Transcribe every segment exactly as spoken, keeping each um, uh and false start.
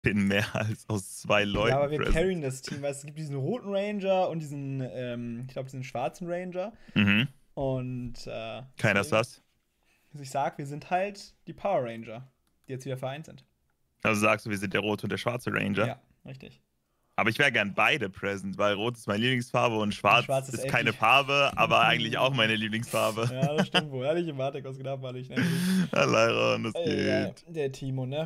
bin mehr als aus zwei Leuten. Ja, aber wir present. carryen das Team, weil es gibt diesen roten Ranger und diesen, ähm, ich glaube, diesen schwarzen Ranger. Mhm. Und, äh. Keiner ist was. Also ich sag, wir sind halt die Power Ranger, die jetzt wieder vereint sind. Also sagst du, wir sind der rote und der schwarze Ranger? Ja, richtig. Aber ich wäre gern beide present, weil rot ist meine Lieblingsfarbe und schwarz, schwarz ist ist echt keine die- Farbe, aber eigentlich auch meine Lieblingsfarbe. Ja, das stimmt wohl. Ehrlich, im Martek ausgedacht, weil ich nämlich. Ja, Leiron, das Äh, ja, geht. der Timo, ne?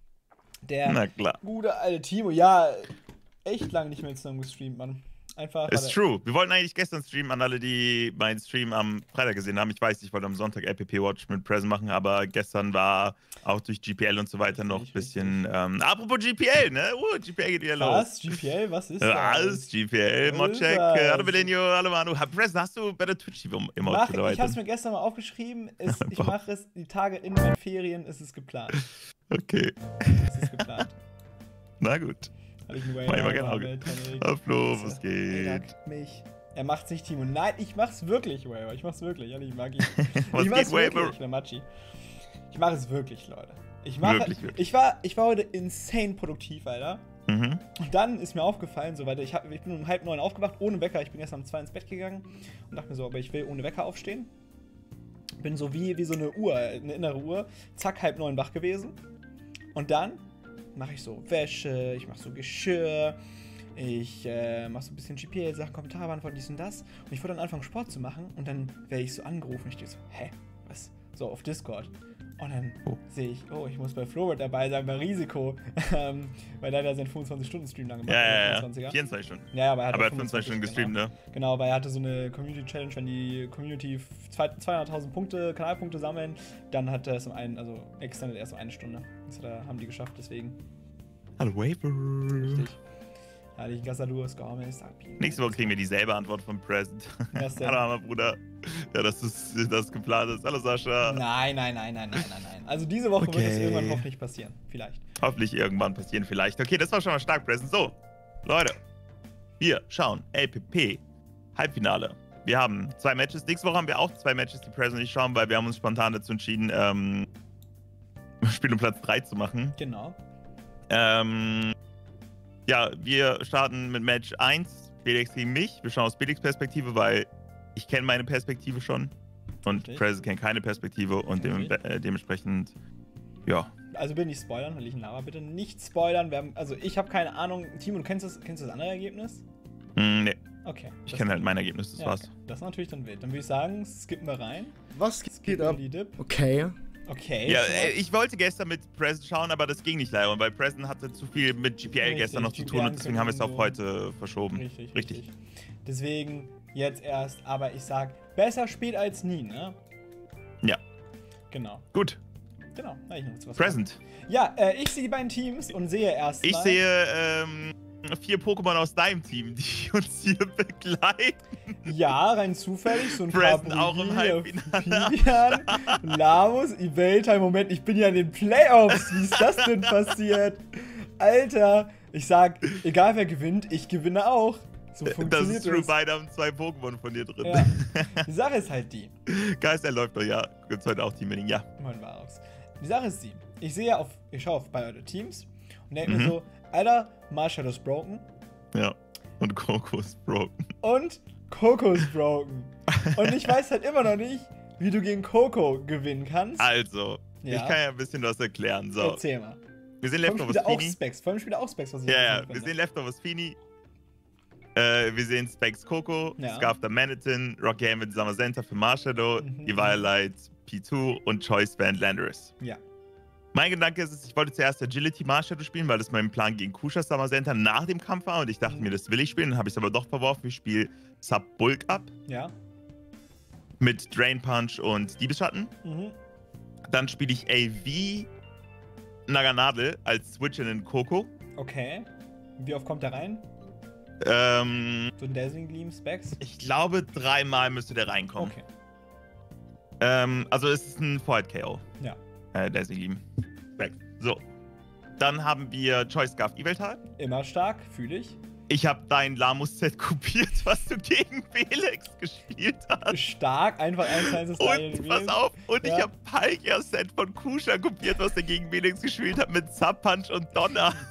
Der Na klar. gute alte Timo. Ja, echt lange nicht mehr zusammen gestreamt, Mann. Einfach. Ist weil er- true. Wir wollten eigentlich gestern streamen an alle, die meinen Stream am Freitag gesehen haben. Ich weiß, ich wollte am Sonntag L P P Watch mit Present machen, aber gestern war auch durch G P L und so weiter noch ein Richtig, bisschen. Ähm, apropos G P L, ne? Uh, G P L geht wieder los. Was? G P L? Was ist das? Alles G P L, Was Modcheck. ist das? äh, Hallo Belenio, hallo Manu. Ha- Present, hast du bei der Twitch-Emote Mach, oder ich hab's weiter? mir gestern mal aufgeschrieben. Es, ich mache es, die Tage in meinen Ferien ist es geplant. Okay, Es ist geplant. na gut. Weil ich mir Mach ich mal Wayne gerne habe, Auge. Tannik. Hallo Flo, So, was Ey, geht? da- mich. Er macht's nicht, Timo. Nein, ich mach's wirklich, Waver. Ich mach's wirklich. Ehrlich, ich mag ihn. Was ich mach's geht, Waver? wirklich, Lamachi. Ich mach es wirklich, Leute. Ich mache. Wirklich, wirklich. Ich war, ich war heute insane produktiv, Alter. Mhm. Und dann ist mir aufgefallen, so weiter. Ich, hab, ich bin um halb neun aufgewacht, ohne Wecker. Ich bin erst um zwei ins Bett gegangen und dachte mir so, aber ich will ohne Wecker aufstehen. Bin so wie, wie so eine Uhr, eine innere Uhr. Zack, halb neun wach gewesen. Und dann mache ich so Wäsche, ich mache so Geschirr, ich äh, mache so ein bisschen G P L-Sachen, Kommentare beantworten, dies und das. Und ich wollte dann anfangen, Sport zu machen und dann werde ich so angerufen. Ich denke so, hä? Was? So, auf Discord. Und dann Oh. sehe ich, oh, ich muss bei Florent dabei sein, bei Risiko. ähm, weil der hat ja seinen fünfundzwanzig-Stunden-Stream lang gemacht. Ja, oder ja, ja. fünfundzwanziger. vierundzwanzig Stunden. Ja, aber er hat Aber auch er hat fünfundzwanzig Stunden gestreamt, genau. ne? Genau, weil er hatte so eine Community-Challenge, wenn die Community zweihunderttausend Punkte, Kanalpunkte sammeln, dann hat er es um einen, also extended erst um eine Stunde. Das hat er, haben die geschafft, deswegen. Hallo Waver. Richtig. Ja, die Gassaduros Gomez. Nächste Woche kriegen wir dieselbe Antwort vom Present. Was denn? Hallo armer Bruder. Ja, dass das, das geplant ist. Hallo Sascha. Nein, nein, nein, nein, nein, nein, nein. Also diese Woche wird es Okay. irgendwann hoffentlich passieren. Vielleicht. Hoffentlich irgendwann passieren vielleicht. Okay, das war schon mal stark, Present. So, Leute. Wir schauen L P P Halbfinale. Wir haben zwei Matches. Nächste Woche haben wir auch zwei Matches, die Present nicht schauen, weil wir haben uns spontan dazu entschieden, ähm, Spiel um Platz drei zu machen. Genau. Ähm, ja, wir starten mit Match eins, Felix gegen mich. Wir schauen aus Felix Perspektive, weil ich kenne meine Perspektive schon und Richtig. Prez kennt keine Perspektive und dem, Richtig. äh, dementsprechend, ja. Also bitte nicht spoilern, will ich aber bitte nicht spoilern. Wir haben, also ich habe keine Ahnung. Timo, du kennst das, kennst du das andere Ergebnis? Hm, nee, Okay. ich das- kenne halt mein Ergebnis, das ja, war's. okay. Das ist natürlich dann wild. Dann würde ich sagen, skippen wir rein. Was geht Skippen ab? die Dip. Okay. Okay. Ja, schon mal. äh, ich wollte gestern mit Present schauen, aber das ging nicht leider, weil Present hatte zu viel mit G P L Richtig, gestern noch zu G P tun L und deswegen haben wir es auf Ankündigung. heute verschoben. Richtig, Richtig. richtig. Deswegen jetzt erst, aber ich sag, besser spät als nie, ne? Ja. Genau. Gut, Genau. Da hab ich noch zu was Present. sagen. Ja, äh, ich sehe die beiden Teams und sehe erst Ich mal, sehe ähm, vier Pokémon aus deinem Team, die uns hier begleiten. Ja, rein zufällig, so ein Present paar auch im Halbfinale. Pibian, Lamus, Ivelta. Moment, ich bin ja in den Playoffs. Wie ist das denn passiert? Alter, ich sag, egal wer gewinnt, ich gewinne auch. So Das funktioniert ist true, beide haben zwei Pokémon von dir drin. Ja. Die Sache ist halt die. Geist, er läuft doch, ja. Gibt's heute auch Teamwinning, ja. Mein Varus. Die Sache ist die. Ich sehe auf, ich schaue auf beide Teams und denke Mhm. mir so, Alter, Marshadow ist broken Ja. Und Coco ist broken. und Coco ist broken. Und ich weiß halt immer noch nicht, wie du gegen Coco gewinnen kannst. Also, Ja. ich kann ja ein bisschen was erklären. So, Erzähl mal. wir sehen Vor allem Leftovers spielt er auch Fini. Specs. Vor allem spielt er auch Specs, was ich Ja, ja, interessant wir finde. sehen Leftovers Fini. Äh, wir sehen Specs Coco, Ja. Scarf the Manitin, Rocky Hammond Summer Center für Marshadow, Mhm. die Violet P zwei und Choice Band Landorus. Ja. Mein Gedanke ist, es, ich wollte zuerst Agility Marshadow spielen, weil das mein Plan gegen Kusha Summer Center nach dem Kampf war und ich dachte Mhm. mir, das will ich spielen, dann habe ich es aber doch verworfen. Ich spiele Sub Bulk Up Ja. mit Drain Punch und Diebesschatten. Mhm. Dann spiele ich A V Naganadel als Switch in den Coco. Okay. Wie oft kommt er rein? Ähm, So ein Dazzling Gleam Specs? ich glaube, dreimal müsste der reinkommen. Okay. Ähm, also es ist ein Forward K O. Ja. Äh, der Siglim. Weg. So. Dann haben wir Choice Scarf Eveltal. Immer stark, fühle ich. Ich habe dein Lamus-Set kopiert, was du gegen Felix gespielt hast. Stark, einfach eins zu eins das gleiche Und gewesen. pass auf, und Ja. ich habe Palkia-Set von Kusha kopiert, was er gegen Felix gespielt hat mit Sub-Punch und Donner.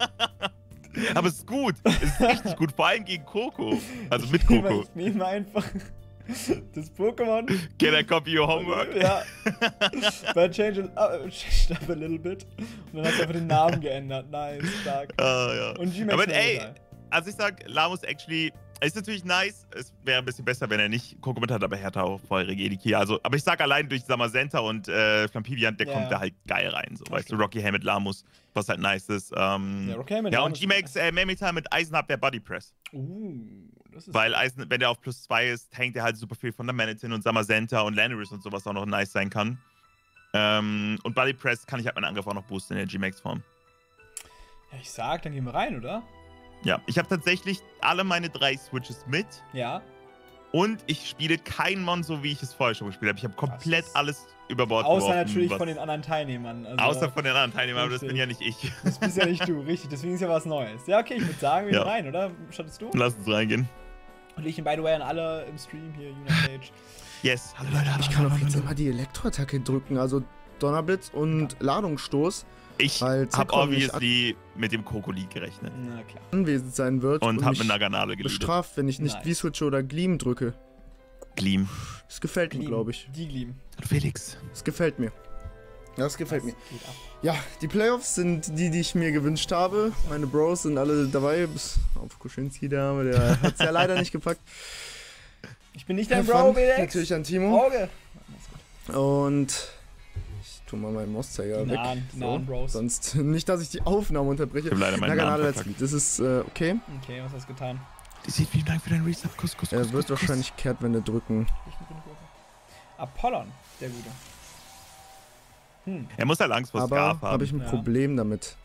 Aber es ist gut. Es ist richtig gut, vor allem gegen Coco. Also mit Ich nehme- Coco. Ich nehme einfach das Pokémon. Can I copy your homework? Ja. But change it up, changed up a little bit. Und dann hast du einfach den Namen geändert. Nice, stark. Ah, ja. Und G-Max Aber war ey, egal. also ich sag, Lamus actually ist natürlich nice. Es wäre ein bisschen besser, wenn er nicht Coco mit hat, aber Hertha auch feurige Ediki. Also, aber ich sag allein durch Samazenta und äh, Flampivian, der Ja. kommt da halt geil rein. So, Okay. weißt du, Rocky Hair mit Lamus, was halt nice ist. Ähm, Ja, Rocky Hair mit ja, Lamus und G-Max ist äh, Memetal mit Eisenhab Body Press. Uh, das ist. Weil Eisen, wenn der auf plus zwei ist, tankt er halt super viel von der Manitin und Samazenta und Landorus und sowas auch noch nice sein kann. Ähm, und Body Press kann ich halt meinen Angriff auch noch boosten in der G-Max-Form. Ja, ich sag, dann gehen wir rein, oder? Ja, ich habe tatsächlich alle meine drei Switches mit Ja. und ich spiele kein Mon so, wie ich es vorher schon gespielt habe. Ich habe komplett Das ist- alles über Bord Außer geworfen, natürlich was- von den anderen Teilnehmern. Also, Außer von den anderen Teilnehmern, aber das Richtig. bin ja nicht ich. Das bist ja nicht du, richtig. Deswegen ist ja was Neues. Ja, okay, ich würde sagen, wir Ja. gehen rein, oder? Schattest du? Lass uns reingehen. Und ich, by the way, an alle im Stream hier, Juna Page. Yes. Hallo Leute, hallo, Ich kann hallo, auch jetzt hallo. immer die Elektroattacke drücken, also Donnerblitz und Ladungsstoß, Ich weil habe Zekrom nicht obviously mit dem Krokolit gerechnet Na klar. anwesend sein wird und und habe mich mit Naganale geliebt. bestraft, wenn ich nicht Nice. V-Switch oder Gleam drücke. Gleam. Das gefällt mir, Gleam. glaube ich. Die Gleam. Hallo Felix. Das gefällt mir. Ja, das gefällt Das mir. geht ab. Ja, die Playoffs sind die, die ich mir gewünscht habe. Meine Bros sind alle dabei, bis auf Kuschinski da, aber der hat es ja leider nicht gepackt. Ich bin nicht dein Have Bro, fun. B D X. Natürlich an Timo. Auge. Und ich tu mal meinen Mauszeiger weg. Nah, nah an Bros. Sonst nicht, dass ich die Aufnahme unterbreche. Ich habe leider meinen Naganade, Namen let's verkackt. lead. Das ist äh, okay. Okay, was hast du getan? Dizzy, vielen Dank für deinen Resub. Kuss, Kuss, Er Kuss, wird Kuss, wahrscheinlich Kehrtwende drücken. Ich bin gut. Apollon, der Gute. Hm, Kuss. Er muss halt Angst vor Aber Scarf haben. habe ich ein Ja. Problem damit.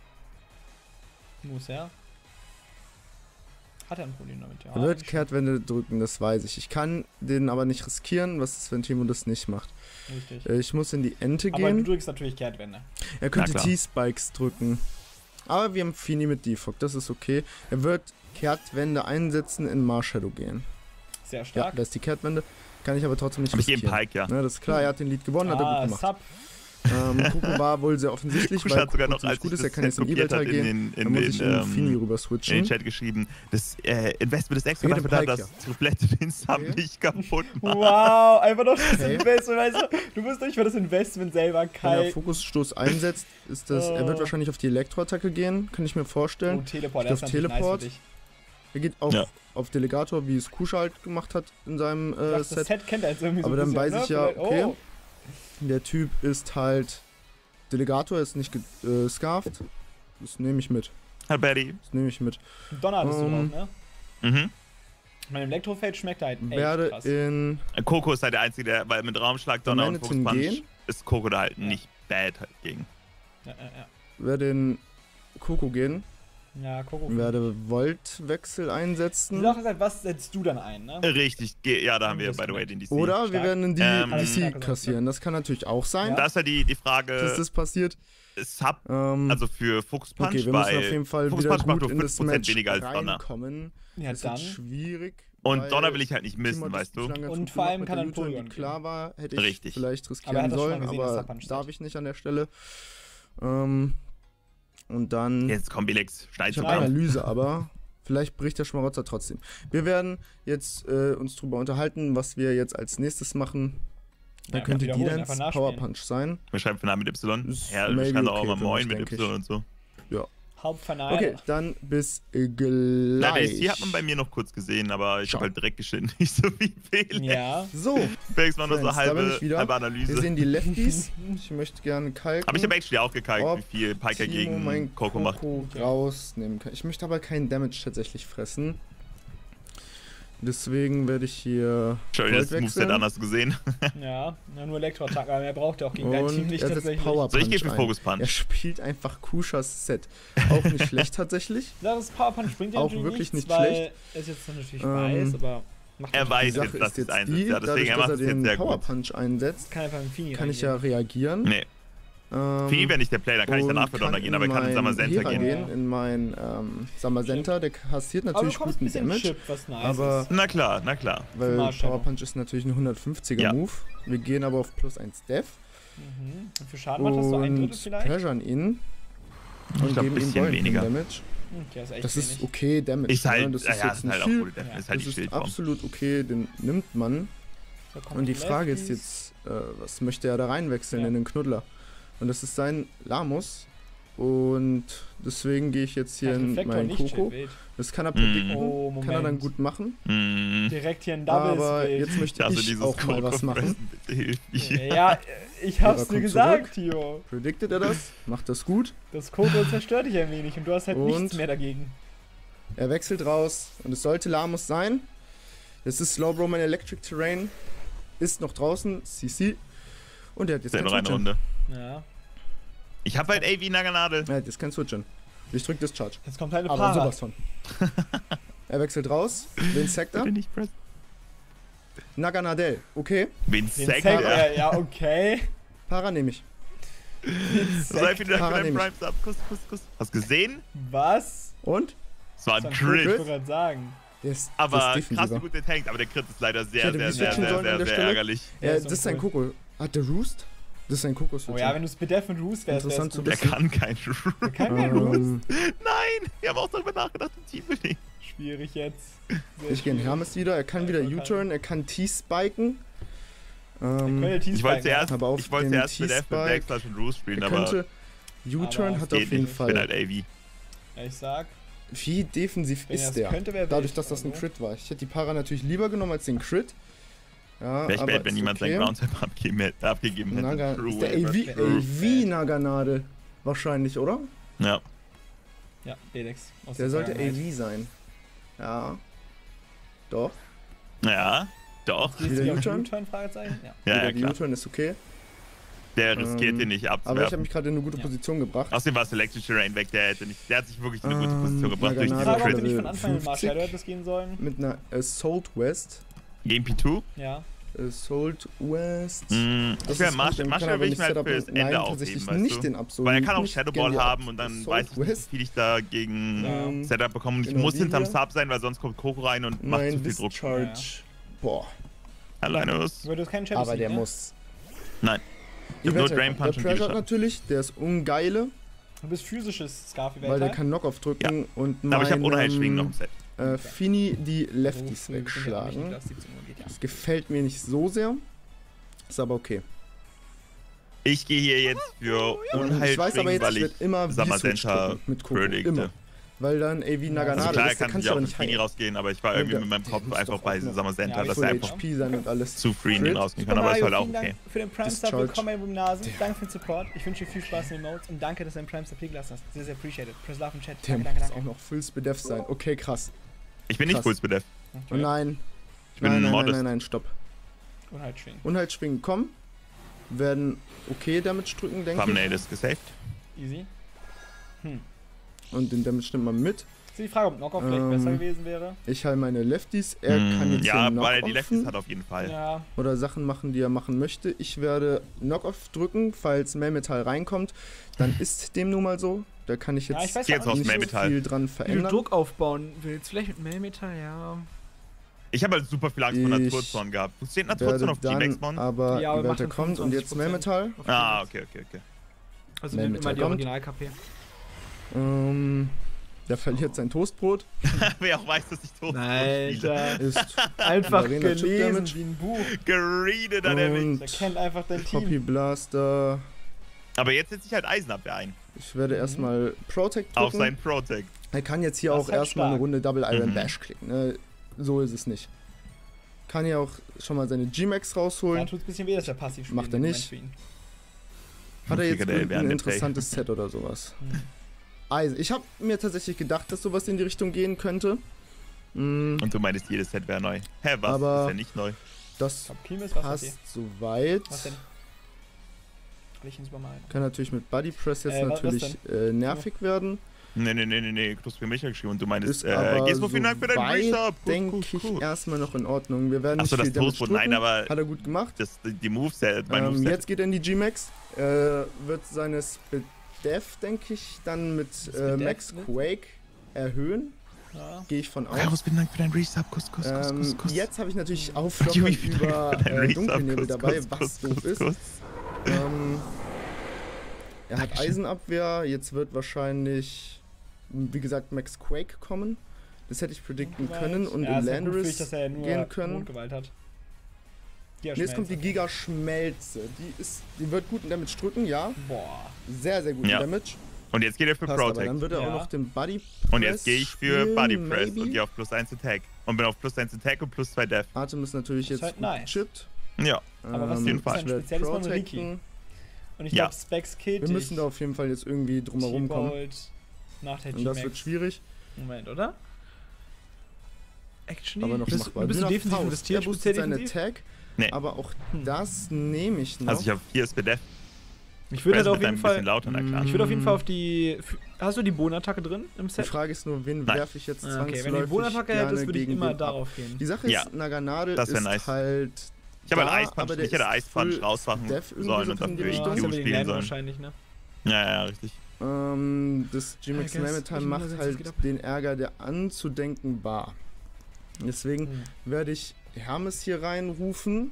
muss er. Hat er ein Problem damit, ja. Er wird eigentlich Kehrtwende drücken, das weiß ich. Ich kann den aber nicht riskieren. Was ist, wenn Timo das nicht macht? schon Richtig. Äh, Ich muss in die Ente Aber du gehen. drückst natürlich Kehrtwende. Er könnte klar. T-Spikes drücken. Aber wir haben Fini mit Defog, das ist okay. Er wird Kehrtwende einsetzen, in Marshadow gehen. Sehr Ja, stark. da ist die Kehrtwende. Kann ich aber trotzdem nicht Aber ich gehe im riskieren. Pike, ja. Ne, das ist klar, er hat den Lead gewonnen, hat er ah, gut gemacht. Sub. Ähm, Kuku war wohl sehr offensichtlich, Kusch weil hat sogar Kuku noch, ziemlich als gut ich ist. Er das kann jetzt in kopiert E-Beta hat, in gehen. den, Dann in muss den, ich in Fini ähm, rüber in den switchen. Chat geschrieben, das äh, Investment ist extra Er geht dafür im da, Pike, dass Soufflette den Sub Okay. nicht kaputt macht. Wow, einfach noch das Okay. Investment. Weißt du, du musst nicht für das Investment selber Wenn er kein. Fokusstoß einsetzt, ist das. Er wird Oh. wahrscheinlich auf die Elektroattacke gehen, kann ich mir Oh, vorstellen. Teleport, Ich das ist glaub, natürlich Teleport. nice für dich. Er geht auf, Ja. auf Delegator, wie es Kusha halt gemacht hat in seinem Ich äh, dachte, das Set. Set kennt er jetzt irgendwie so Aber ein dann bisschen, weiß ich ne? ja, Vielleicht- okay. Oh. Der Typ ist halt Delegator, ist nicht gescarft. Das nehme ich mit. Herr Betty. Das nehme ich mit. Donner hattest Ähm, du drauf, ne? Mhm. Mein Elektrofeld schmeckt halt echt Werde krass. in Coco ist halt der Einzige, der, weil mit Raumschlag, Donner und Manitin Fokus Punch gehen. ist Coco da halt Ja. nicht bad halt gegen. Ja, ja, ja. werde in Coco gehen. Ja, Coco. Werde Voltwechsel einsetzen. Die Sache ist halt, was setzt du dann ein, ne? Richtig, ge- ja, da haben wir Das by the way mit. den D C. Oder wir Stark. werden in die Ähm, D C Stark. kassieren. Das kann natürlich auch sein, Ja. Da ist ja die, die Frage, dass das passiert. Sub, Ähm, also für Fokus Punch, okay, wir müssen weil auf jeden Fall Fokus wieder Punch macht gut nur in das fünf Prozent Match weniger als Donner. reinkommen. Ja, Das dann. wird schwierig. Und weil Donner will ich halt nicht Timo missen, hat weißt das du? zu lange Und gut vor allem gemacht kann er mit einen der Luton, Polygon die klar war, hätte ich Richtig. vielleicht Aber er riskieren hat das schon sollen, mal gesehen, dass aber er Punch darf setzt. ich nicht an der Stelle. Ähm, und dann Jetzt komm, Belix, schneid ich zu habe Nein. Analyse, aber vielleicht bricht der Schmarotzer trotzdem. Wir werden jetzt äh, uns drüber unterhalten, was wir jetzt als nächstes machen. Da Ja, könnte die wiederholen, Dance einfach nachspielen. Power Punch sein. Wir schreiben für Namen mit Y. Ist Ja, wir maybe schreiben auch okay mal für Moin mich, mit denke Y ich. und so. Hauptfinale. Okay, dann bis äh, Na, gleich. D C hat man bei mir noch kurz gesehen, aber ich Ciao. habe halt direkt geschnitten, nicht so wie Felix. Ja. So, Felix war nur so Friends, da bin halbe, ich wieder. halbe wir Analyse. sehen die Lefties. Ich möchte gerne kalken. Aber ich habe actually auch gekalkt, Ob wie viel Piker Timo mein gegen Coco macht. Coco rausnehmen kann. Ich möchte aber keinen Damage tatsächlich fressen. Deswegen werde ich hier Schön, das Gold Moveset wechseln. an, hast du gesehen? Ja, ja, nur Elektroattack, aber er braucht ja auch gegen dein Team Und nicht er setzt tatsächlich. Power So, ich Punch gehe für ein. Focus Er Punch. spielt einfach Kushas Set. Auch nicht schlecht tatsächlich. Das ist Power Punch bringt ja Auch natürlich wirklich nichts, nicht weil schlecht. er es jetzt natürlich Ähm, weiß, aber macht Er natürlich weiß Die Sache jetzt, dass ist es jetzt einsetzt. die, Ja, dadurch, deswegen, er dass macht er es jetzt den sehr Power gut. Punch einsetzt, kann einfach in Fini kann ich ja reagieren. Nee, Ähm, Fini wäre nicht der Play, dann kann ich und danach für Donner kann gehen, aber er in kann in mein Summer Center Hera gehen. gehen. In mein ähm, Summer Center, der kassiert Aber du natürlich kommst ein guten bisschen Damage. Chip, was nice aber- ist. Na klar, na klar. Weil Marshadow. Power Punch ist natürlich ein hundertfünfziger Ja. Move. Wir gehen aber auf plus eins Def. Mhm. Und für Schaden macht das so ein Drittel Und vielleicht? pressern ihn. und glaub, geben ihm bisschen Beulen weniger. Damage. Hm, Okay, das ist echt Das ist wenig. okay Damage. Ist halt, ne? Das ja, ist ja, jetzt ist nicht halt auch viel. gute Damage. Ja, Ist halt Das die ist Schildform. absolut okay, den nimmt man. So, kommt Und die Lefties. Frage ist jetzt, äh, was möchte er da reinwechseln Ja. in den Knuddler? Und das ist sein Lamus. Und deswegen gehe ich jetzt hier Hat in Reflektor meinen nicht, Koko. shit, wild. Das kann er Mm. predikten, Oh, Moment. kann er dann gut machen. Mhm. Direkt hier ein Double Aber Spade. jetzt möchte Also ich dieses auch mal was Coco machen. fressen, bitte hilf mir. Ja, ich hab's Lehrer dir kommt gesagt, Tio. Prediktet er das? Macht das gut. Das Koko zerstört dich ein wenig und du hast halt Und? nichts mehr dagegen. Er wechselt raus und es sollte Lamus sein. Das ist Slowbro, mein Electric Terrain. Ist noch draußen, C C. Und er hat jetzt Das ist kein ja noch eine Switchen. Runde. Ja. Ich hab halt A V Naganade. Er hat jetzt kein Switchen. Ich drück Discharge. Jetzt kommt halt eine Aber Para. sowas von. Er wechselt raus. Wen Sektor? Bin ich press. Naganadel. Okay. Wen Den Sack, Sack, ja. ja, ja, okay. Para nehme ich. Sei vielen Dank für Para deinen nehm ich. Prime Sub. Kuss, Kuss, Kuss. Hast du gesehen? Was? Und? Es war ein Das ist ein Crit, Ich Crit. wollte gerade sagen. Der ist, Aber der ist krass, wie defensiver. gut der tankt. Aber der Crit ist leider Ich sehr, hätte sehr, wie sehr, switchen sehr, sollen an sehr, der sehr Stelle. ärgerlich. Der Ja, ist das ist sein uncool. Koko. Hat der Roost? Das ist sein Kokos. Oh ja, wenn du Spidef mit Roost wärst, wär's Interessant zu gut. Der wissen. kann kein Der kann kein Roost. ähm, Nein! Wir haben auch darüber nachgedacht, im Teambuilding. Schwierig jetzt. Sehr Ich gehe in schwierig. Hermes wieder. Er kann Ja, wieder voll kann. U-Turn. Er kann T-Spiken. Er Ähm, könnte T-Spiken Ich wollte zuerst, Aber auf ich wollte den zuerst mit F mit T-Spike- Backslash und Roost spielen, er aber könnte U-Turn Aber hat er geht auf jeden nicht. Ich bin Fall. halt A V. Ja, ich sag, Wie defensiv wenn er ist es der? könnte, wäre Dadurch, wild. dass das ein Also, Crit war. Ich hätte die Para natürlich lieber genommen als den Crit. Ja, Wäre ich aber bad, wenn ist niemand okay. seinen Ground-Type abgegeben hätte. Abgegeben hätte. Naga, True, ist der aber A V, true. A V Naganade. Wahrscheinlich, oder? Ja. Ja, Belex. aus Der sollte A Vergangenheit. V sein. Ja. Doch. Ja, doch. Gehst Wieder du auf U-Turn? U-Turn? Fragezeichen? Ja. Ja, ja, Wieder die klar. U-Turn ist okay. Der riskiert Ähm, den nicht Aber ich habe abzuwerfen. mich gerade in eine gute Ja. Position gebracht. Außerdem war es Electric Terrain weg, der hätte nicht. Der hat sich wirklich in eine gute Ähm, Position gebracht durch Ich Naganade diesen frage, ob Level du Crit. nicht von Anfang an mit fünfzig. Marshall hättest gehen sollen. Mit einer Assault West. Game P zwei? Ja. Assault West. Mm, Das ich wäre ist Marshall, gut, dann kann Marshall aber will nicht ich mir halt Setup- fürs Ende Nein, aufheben, tatsächlich weißt nicht du? den Absolut. Weil er kann auch nicht Shadow gern Ball die haben und dann Assault weiß ich nicht, wie West. viel ich da gegen Ähm, Setup bekomme. Und ich genau, muss die hinterm hier. Sub sein, weil sonst kommt Koko rein und macht Mein zu viel Druck. Discharge. Boah, Alleine ist. Du würdest keinen Champions aber der League, ne? muss. Nein. Ich hab nur Eventuell Drain kommt. Punch Der und Pressure Shot. natürlich, der ist ungeile, Du bist physisches Scarfy weil der kann Knockoff drücken und Aber ich habe meinem, Unheilschwingen noch im Set. äh, Fini die Lefties So, wir sind ja wegschlagen. nicht auf siebzehn Uhr geht, ja. Das gefällt mir nicht so sehr. Ist aber okay. Ich gehe hier jetzt für Und ich weiß aber Unheilschwingen, jetzt, weil ich ich werde immer V-Switch Samazenta drücken mit Koko. predikte. Immer. Weil dann A V Naganade Also klar, ist, da kann kannst sich du auch aber mit nicht Fini heilen. rausgehen, aber ich war Ja, irgendwie der- mit meinem der Kopf muss einfach doch bei auch noch- Samazenta, Ja, dass Full er Full einfach H P sein und alles. zu free in den Crit. rausgehen kann, aber ist halt auch vielen okay. Dank für den Prime Sub, Discharge. willkommen im Nasen. Danke für den Support. Ich wünsche dir viel Spaß in den Modes und danke, dass du einen Prime Sub hier gelassen hast. Sehr, sehr appreciated. Press Love im Chat. Der Danke, danke, muss auch danke. noch Full Speed sein. Okay, krass. Ich bin nicht Krass. Full Speed Def. Oh nein. Ich bin nein, nein, nein, modest. nein, nein, stopp. Und halt schwingen. Unheilschwingen kommen. Werden okay Damage drücken, denke ich. Thumbnail ist gesaved. Easy. Und den Damage nimmt man mit. Ist die Frage, ob Knockoff vielleicht Ähm, besser gewesen wäre. Ich heile meine Lefties. Er kann Mm, jetzt ja, hier weil er die Knock-offen Lefties hat auf jeden Fall. Ja. oder Sachen machen, die er machen möchte. Ich werde Knock-Off drücken, falls Melmetal reinkommt. Dann ist dem nun mal so. Da kann ich Ja, jetzt ich weiß Geh jetzt auch aus nicht, nicht so Melmetal. viel dran wie du verändern. Druck aufbauen willst. Vielleicht mit Melmetal, ja. Ich habe halt super viel Angst vor Ich Naturzorn gehabt. Du stehst werde Naturzorn auf dann G-Max-Mon? aber Ja, aber Ivelta macht dann kommt und jetzt fünfundzwanzig Melmetal. Prozent. Ah, okay, okay, okay. Also Melmetal nimm immer die kommt. Original-K P. Ähm, der verliert sein Toastbrot. Wer auch weiß, dass ich tot spiele. Alter. Ist Einfach Arena Chip gelesen Damage. wie ein Buch. Geredet hat er mich. und Der kennt einfach dein Team. Copy Blaster. Aber jetzt setze ich halt Eisenabwehr ein. Ich werde erstmal Protect Auf drücken. sein Protect. Er kann jetzt hier Das auch ist halt erstmal eine stark. Runde Double Iron Mhm. Bash klicken. Ne? So ist es nicht. Kann ja auch schon mal seine G-Max Da rausholen. tut es ein bisschen weh, dass der passiv spielt. Macht er im nicht. Moment für ihn. Hat er jetzt Frikadelle ein während dem Play. interessantes Set oder sowas. Hm. Eisen. Ich habe mir tatsächlich gedacht, dass sowas in die Richtung gehen könnte. Mm, Und du meinst, jedes Set wäre neu. Hä, was? Aber- ist ja nicht neu. das Ich glaub, Team ist was passt okay. soweit. Was denn? Will ich ins Übermalen. Kann natürlich mit Body Press jetzt Äh, wa- was natürlich äh, nervig werden. Nee, nee, nee, nee, nee. Du hast mir Micha geschrieben und du meintest, Ist äh, aber gehst du vielen Dank für deinen soweit, Resub. denke ich, erstmal noch in Ordnung. Wir werden Achso, nicht das viel Damage Toastbrot, drücken. nein, aber Hat er gut gemacht. das, die Moveset, mein Ähm, Moveset. jetzt geht er in die G-Max. Äh, wird seine Speed-Def, denke ich, dann mit äh, Speed-Def Max mit? Quake erhöhen. Ja. Gehe ich von aus. Carlos, vielen Dank für deinen Resub. Kuss, Kuss, Kuss, Ähm, Kuss, Kuss. jetzt habe ich natürlich Jui, Auflockern vielen Dank über für deinen äh, Resub. Dunkelnebel Kuss, dabei, Kuss, was Kuss, doof Kuss, ist. Kuss. Ähm, Er hat Dankeschön. Eisenabwehr, jetzt wird wahrscheinlich, wie gesagt, Max Quake kommen. Das hätte ich predikten können und ja, in ist halt gut für dich, Landorus dass er nur gehen können. Mondgewalt hat. Und jetzt kommt die Giga-Schmelze. Die, ist, die wird guten Damage drücken, ja. Boah. Sehr, sehr guten Ja. Damage. Und jetzt geht er für Passt, aber Protect. dann wird er Ja. auch noch den Body Und jetzt gehe ich für spielen, Body Press maybe. und gehe auf plus eins Attack. Und bin auf plus eins Attack und plus zwei Death. Atem ist natürlich Das ist jetzt halt gut nice. gechippt. Ja. Aber was auf jeden ist Fall. ein ich werd spezielles von Riki? protecten. Und ich Ja. glaube, Specs killt Wir müssen da auf jeden Fall jetzt irgendwie drumherum kommen. nach der Und das wird G-Max. schwierig. Moment, oder? Actually? Aber noch bist, machbar. bist du Dünner defensiv Faust, investiert, der boostet speziell seinen defensiv? Attack. Nee. Aber auch Hm. das nehme ich noch. Also ich habe vier ist für Death. Ich würde halt Press auf mit jeden ein Fall... bisschen lauter, na klar. Ich würde auf jeden Fall auf die... Hast du die Bohnenattacke drin im Die Set? Frage ist nur, wen Nein. werfe ich jetzt Ah, zwangsläufig okay, wenn du die Bohnenattacke hättest, gerne würde ich gegen immer wen ab? darauf gehen. Die Sache Ja. ist, Naganadel Das wär ist nice. halt Ich habe da, halt Ice Punch. aber der Ich hätte ist Ice Punch full rausmachen Death irgendwie sollen so und in die dafür Richtung. Ja, Q hast du spielen den sollen. wahrscheinlich, ne? Ja, ja, richtig. Ähm, das G-Max I guess. Name-Time Ich macht muss jetzt, halt was geht ab? den Ärger, der anzudenken war. Deswegen Hm. werde ich Hermes hier reinrufen.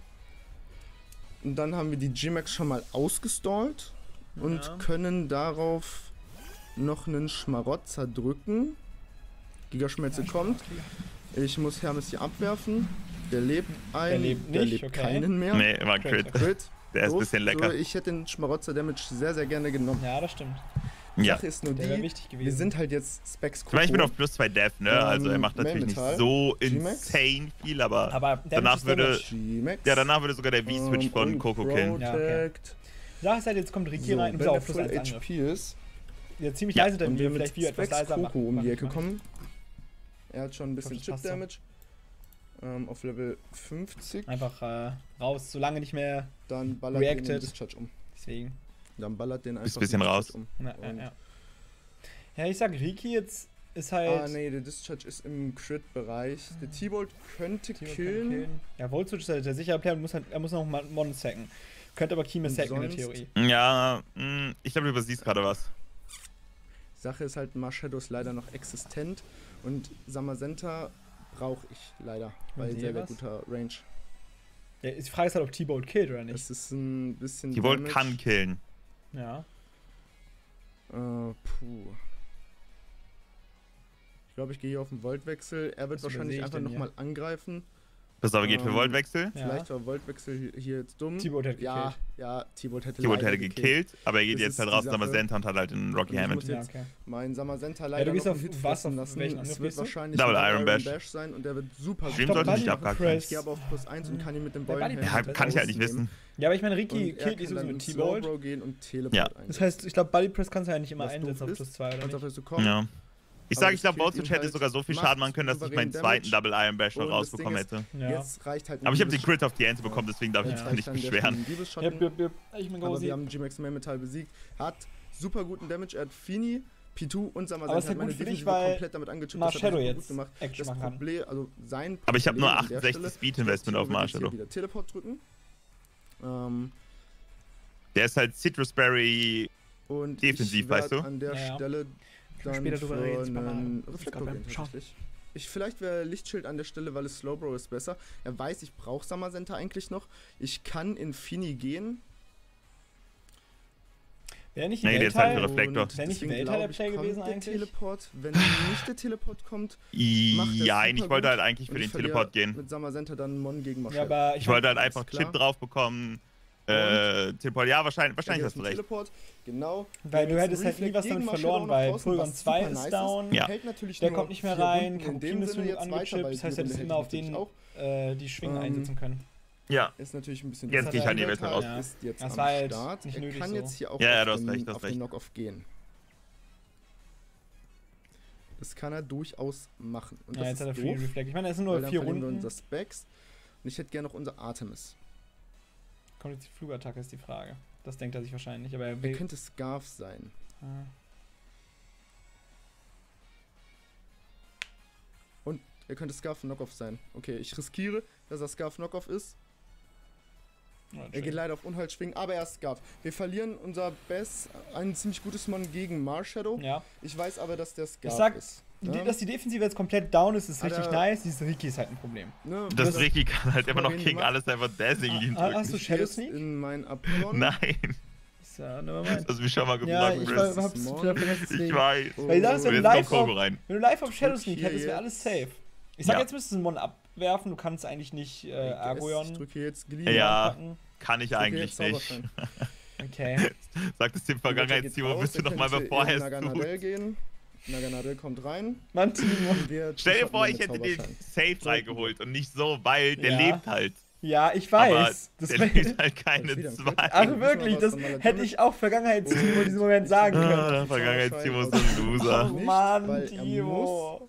Und dann haben wir die G-Max schon mal ausgestallt und Ja. können darauf noch einen Schmarotzer drücken. Gigaschmelze kommt. Ich muss Hermes hier abwerfen. Der lebt einen, Der lebt der nicht, lebt okay. keinen mehr. Nee, war ein Crit. Crit. Crit. Der ist ein Doof. bisschen lecker. So, ich hätte den Schmarotzer-Damage sehr, sehr gerne genommen. Ja, das stimmt. Die Ja. Sache ist nur Der wäre die, wichtig gewesen. wir sind halt jetzt Specs Ich meine, ich bin Coco. auf plus zwei Death, ne? Also er macht Ähm, natürlich nicht Metal, so G-Max. insane viel, aber, Aber danach ist würde- Damage. G-Max. ja, danach würde sogar der V-Switch Ähm, von und Coco killen. Ja, okay. Protect. Die Sache ist halt, jetzt kommt Riki So, rein wenn und der auf plus Full eins H Angriff. P ist Ja, ziemlich Ja, leise, dann und wir wir vielleicht mit wie etwas Specs leiser Coco machen. um die Ecke machen. kommen. Er hat schon ein bisschen Ich glaub, das passt Chip-Damage. Ähm, auf Level fünfzig. Einfach äh, raus, solange nicht mehr. Dann ballert den Reacted. den Discharge um. Deswegen. Dann ballert den einfach Bist ein bisschen den raus. Discharge Ja, ja, Und- ja. Ja, ich sag, Riki jetzt ist Um. halt. Ah, nee, der Discharge ist im Crit-Bereich. Der T-Bolt könnte Timo kann killen. killen. Ja, Voltswitch ist halt der sichere Player und muss halt, er muss noch mal Mon sacken. Könnte aber Kime Und sacken in der sonst? Theorie. Ja, mh, ich glaube, du übersiehst gerade was. Sache ist halt, Mars Shadow ist leider noch existent. Und Samazenta brauche ich leider. Weil sehe sehr, sehr was. guter Range. Ja, die Frage ist halt, ob T-Bolt killt oder nicht. Das ist ein bisschen. Die Volt Damage. kann killen. Ja. Äh, puh. Ich glaube, ich gehe hier auf den Voltwechsel. Er wird Was wahrscheinlich übersehe ich einfach denn hier? nochmal angreifen. Pass auf, er geht für Ähm, Voltwechsel. Ja. Vielleicht war Voltwechsel hier- hier jetzt dumm. T-Bolt hätte Ja, gekillt. ja, T-Bolt hätte T-Volt leider hätte gekillt, aber er geht Das jetzt ist halt die raus, Sache. aber Senta und hat halt den Rocky Und ich Hammond. muss Ja, jetzt okay. Mein Samazenta Ja, leider du gehst noch auf einen Hit was, fressen auf lassen. welchen Es Angriff wird gehst du? wahrscheinlich Double ein Iron Bash. sein und der wird super Stream gut. sollte Buddy nicht abgehakt Press. werden. Ich gehe aber auf plus eins und kann ihn mit dem Der Beulen Buddy Ja, Press kann ich halt rausnehmen. nicht wissen. Ja, aber ich meine, Und Riki er killt kann nicht so dann mit in T-Bolt. Slowbro gehen und Teleport Ja, einsetzen. das heißt, ich glaube, Buddy Press kannst du ja nicht immer Was einsetzen doof auf ist, plus zwei oder Als nicht. ob er so kommt. Ja. Ich Aber sage, das ich glaube, killt Voltswitch ihn hätte halt, sogar so viel macht Schaden machen können, dass ich souverän meinen zweiten Damage. Double Iron Bash noch Und das rausbekommen Ding ist, hätte. Ja. Jetzt reicht halt Aber ich habe den Diebes- Crit auf die Eins bekommen, deswegen darf ich Jetzt mich reicht nicht dann der beschweren. Schaden Diebesschatten. Yep, yep, yep. Ich bin Aber go wir haben G-Max Metall besiegt. Hat super guten Damage. Er hat Fini, P zwei und Samazenta. Aber ist ja hat meine gut für dich, Defensive weil komplett damit angechippt. Mars Das hat er Shadow super jetzt gut gemacht. Action Das machen kann. Problem, also sein Aber ich habe nur Problem an der achtundsechzig Stelle, Speed Investment auf Timo wird Mars jetzt Shadow. hier wieder Teleport drücken. Ähm, Der ist halt Citrus Berry. und Defensiv, ich werd weißt du? an der Ja, ja. Stelle dann später drüber für reden, jetzt mal einen mal. Reflektor Grad gehen beim Schauen. tatsächlich. Ich, vielleicht wäre Lichtschild an der Stelle, weil es Slowbro ist besser. Er weiß, ich brauche Samazenta eigentlich noch. Ich kann in Fini gehen. Wäre nicht Nee, der ist halt ein Weltteil, Reflektor. und Wäre nicht deswegen Weltteil der glaub ich, Play kommt gewesen der eigentlich? Teleport. Wenn nicht der Teleport kommt, Macht er Ja, super ich wollte gut. halt eigentlich für und den ich verliere Teleport gehen. mit Samazenta dann Mon gegen Marshall. Ja, aber ich, Ich wollte halt Alles einfach klar. Chip drauf bekommen. Äh, Teleport, ja, wahrscheinlich, wahrscheinlich hast du recht. Teleport, genau. Weil du Jetzt hättest halt nie Reflect was gegen damit Marshall verloren, auch noch weil draußen, Pulgon was zwei super ist nice down. Ja. Hält natürlich Der nur kommt nicht mehr vier rein, Runden. In dem Kabukinis Sinne wird jetzt weiter, angechippt, weil das heißt, die er hätte Runde immer auf hätte ich den auch. äh, die Schwingen Ähm, einsetzen können. Ja. Ist natürlich ein bisschen Jetzt gehe ich halt die Welt Metal raus. Ja. ist jetzt Das am war halt Start. nicht Er nötig kann so. jetzt hier auch Ja, ja, auf du hast den, recht, du hast auf den recht. Knock-Off gehen. Das kann er durchaus machen. Und Ja, das jetzt hat er ist Free doof, Reflect. Ich meine, es sind weil nur dann vier verlieren wir Runden. unser Specs. Und ich hätte gerne noch unser Artemis. Kommt jetzt die Flugattacke, ist die Frage. Das denkt er sich wahrscheinlich, aber er Er will. könnte Scarf sein. Ah. Und er könnte Scarf Knockoff sein. Okay, ich riskiere, dass er Scarf Knockoff ist. Oh, Er geht leider auf Unheil schwingen, aber er ist Scarf. Wir verlieren unser Bess, ein ziemlich gutes Mon gegen Mars Shadow. ja. Ich weiß aber, dass der Scarf Ich sag, ist. Die, Ja? dass die Defensive jetzt komplett down ist, ist Hat richtig er- nice. Dieses Riki ist halt ein Problem. Ne, Das was- Ricky kann halt immer noch Vorhin gegen gemacht. alles einfach Dazzling ihn Ah, drücken. hast du ich geh Shadow jetzt Sneak? in mein Apollon. Nein. Ja, nevermind. Das hast du mich schon mal Ja, gefragt, ich war Chris. überhaupt total vergessen. Ich deswegen. weiß. Weil ich dachte, Oh, wenn du jetzt live kommt Kogo auf, rein. wenn du live auf Shadow Drück Sneak hier hättest, wäre alles safe. jetzt. Ich sag, Ja. jetzt müsstest du einen Mon abwerfen, du kannst eigentlich nicht äh, Ich Argoyon drücke jetzt Glied. Ja, packen. kann ich drücke eigentlich jetzt nicht. Zauberschein. Okay. Sagt es dem Vergangenheitstimo, willst du noch mal bevor er es Naganadel tut? gehen. Naganadel kommt rein. Mann, Timo. Und wir Stell dir shoppen vor, mit ich hätte den Zauberschein. Safe reingeholt und nicht so, weil der Ja. lebt halt. Ja, ich Aber weiß. Das der wär- lebt halt Jetzt keine wieder. zwei. Ach Wissen wir wirklich, was das von Maladimit? hätte ich auch Vergangenheitstimo in diesem Moment sagen können. Ah, Vergangenheitstimo ist so ein Oh Loser. Nicht, Mann, weil er Timo.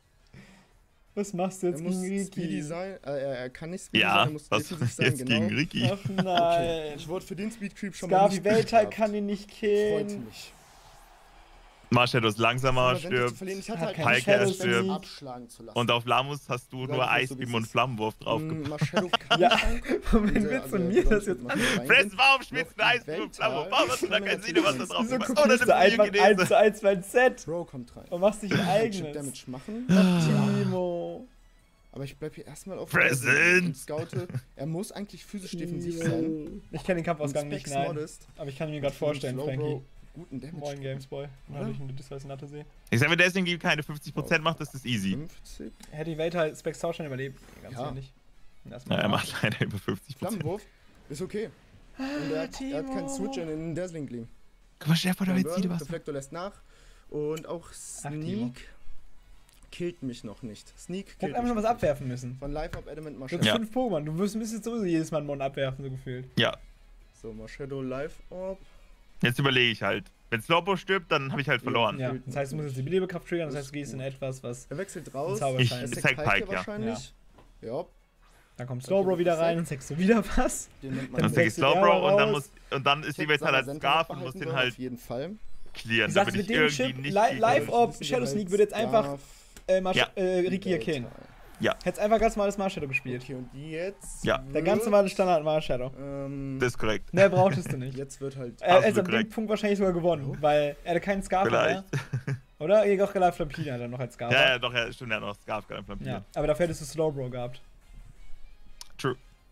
Was machst du Er jetzt muss gegen Speedy Ricky? sein. Äh, er, er kann nicht Speedy sein, Ja, er muss was defensiv sein, jetzt genau. gegen Ricky? Ach nein. Ich wurde für den Speed Creep schon mal Scarfi nicht Weltteil bestraft. kann ihn nicht Freut killen. mich. Marshadow ist langsamer, Aber wenn du zu stirbt. verlieren, ich hatte Hat halt keine keine Palkia Chance, stirbt. ihn abschlagen zu lassen. Und auf Lamus hast du Sag nur ich dir so, wie Eisbeam es und ist. Flammenwurf Mm, draufgepackt. Marshmallow kann Ja, nicht reinkommen. Moment, Dieser- willst du von der mir das sonst jetzt macht an? reingehen. Friends, warum Noch schwitzt die Eisbeam und Weltteil. Flammenwurf? Warum hast du da keinen Sinn, was da drauf Wieso ist? kopierst du einfach eins zu eins mein Set Bro kommt rein. und machst dich ein Chip eigenes? Damage machen. Timo. Aber ich bleib hier erstmal auf Present. und scoute. Er muss eigentlich physisch defensiv sein. Ich kenne den Kampfausgang Und nicht, Specs nein. Modest. Aber ich kann mir gerade vorstellen, Slowbro Frankie. Guten Damage. Moin, Gamesboy. Oder? Habe ich eine Disguise Nattesee. Ich sag, wenn der Ding keine fünfzig Prozent macht, ist das easy. fünfzig. Hätte die Welt halt Specs Tausch schon überlebt. Ganz Ja. ehrlich. Und Ja, erstmal er macht leider über fünfzig Prozent. Flammenwurf. Ist okay. Und er hat, er hat keinen Switch in den Dazzling Gleam. Guck mal, Chef, oder Kein jetzt sieht Burn, was. Reflektor lässt nach. Und auch Timo. Sneak killt mich noch nicht. Sneak Ich hätte killt einfach mich nur was noch abwerfen müssen. nicht. Von Life Up Adamant Du Marshadow. hast Ja. fünf Pokémon. Du wirst- müsstest sowieso jedes Mal einen Mon abwerfen, so gefühlt. Ja, So, Marshadow Life Orb. jetzt überlege ich halt. Wenn Slowpo stirbt, dann habe ich halt verloren. Ja, das heißt, du musst jetzt die Belebekraft triggern, das heißt, du gehst in etwas, was. Er wechselt raus. Zauberschein. Er Ich sackt zeig Palkia Pike, ja. wahrscheinlich. Ja. Dann kommt Slowbro wieder rein und sagst du wieder was. Den nimmt Dann Dann man sag mit. ich wechselt er Slowbro und dann, raus. muss, und dann ist die Welt halt als Scarf und muss den halt Auf jeden Fall. clearen, Ich sag's damit mit ich dem irgendwie Chip, nicht Li gegen- Live Orb, Wissen wir Shadow halt Sneak wird jetzt einfach Scarf, äh, Marsh Ja. äh, Ricky hier killen. Weltteil. Ja, Hättest einfach ganz normales Marshadow gespielt. Okay, und jetzt. Ja. Der ganz wird, normale Standard Marshadow. Ähm, das ist korrekt. Mehr brauchtest du nicht. jetzt wird halt. Er Absolut hätte an dem korrekt. Punkt wahrscheinlich sogar gewonnen, weil er hatte keinen Scarf mehr. Vielleicht. Oder? Jedoch Galaf Flampina hat er noch als Scarf. Ja, ja, doch, ja, stimmt, er hat noch Scarf gehabt. Ja, aber dafür hättest du Slowbro gehabt. True.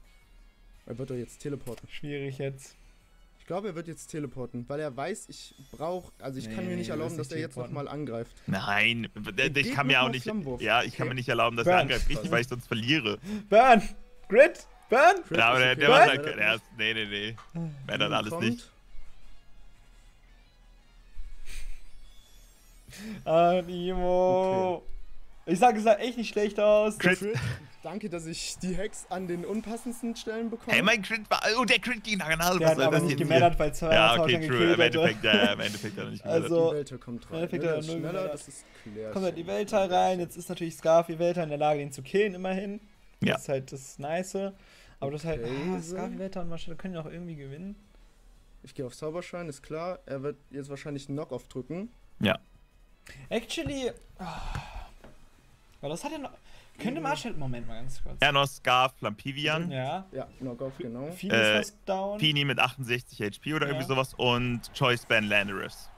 Er wird doch jetzt teleporten. Schwierig jetzt. Ich glaube, er wird jetzt teleporten, weil er weiß, ich brauche. Also, ich Nee, kann mir nee, nicht du erlauben, wirst dass nicht er jetzt teleporten. nochmal angreift. Nein, Er ich geht kann mir noch auch mal nicht. Flammenwurf. Ja, ich Okay. kann mir nicht erlauben, dass Burn. er angreift. Richtig, weil ich sonst verliere. Burn! Grid! Burn! Crit Ja, aber ist der, okay. der war Burn. halt. Der ist, nee, nee, nee. Wer dann alles Kommt. nicht. Ah, Nimo. Ich sag, es sah echt nicht schlecht aus. Crit. Crit. Danke, dass ich die Hacks an den unpassendsten Stellen bekomme. Hey, mein Crit war. Oh, der Crit ging Naganadel. Der hat aber nicht gemännert, weil zwei Ja, Tausch okay, dann true. gekillt Im hätte. Endeffekt, ja, ja, im Endeffekt hat er nicht gemeldet. Also- die Welt kommt rein. Im Endeffekt Ne, hat der er ist null schneller, gemeldet. das ist klar. Kommt halt die Weltteil rein, jetzt ist natürlich Scarf die Weltteil in der Lage, den zu killen, immerhin. Ja. Das ist halt das Nice. Aber das ist halt, Okay, ah, so. Scarf, die Weltteil und Maschine können ja auch irgendwie gewinnen. Ich gehe auf Zauberschein, ist klar. Er wird jetzt wahrscheinlich einen Knock-Off drücken. Ja. Actually, ah, weil das hat ja noch, könnte Marshall, Moment mal ganz kurz. Er noch Scarf, Lampivian, Ja, Ja, Knock-Off, genau. viel Äh, ist fast down. Pini mit achtundsechzig H P oder Ja. irgendwie sowas und Choice Ban Landorus.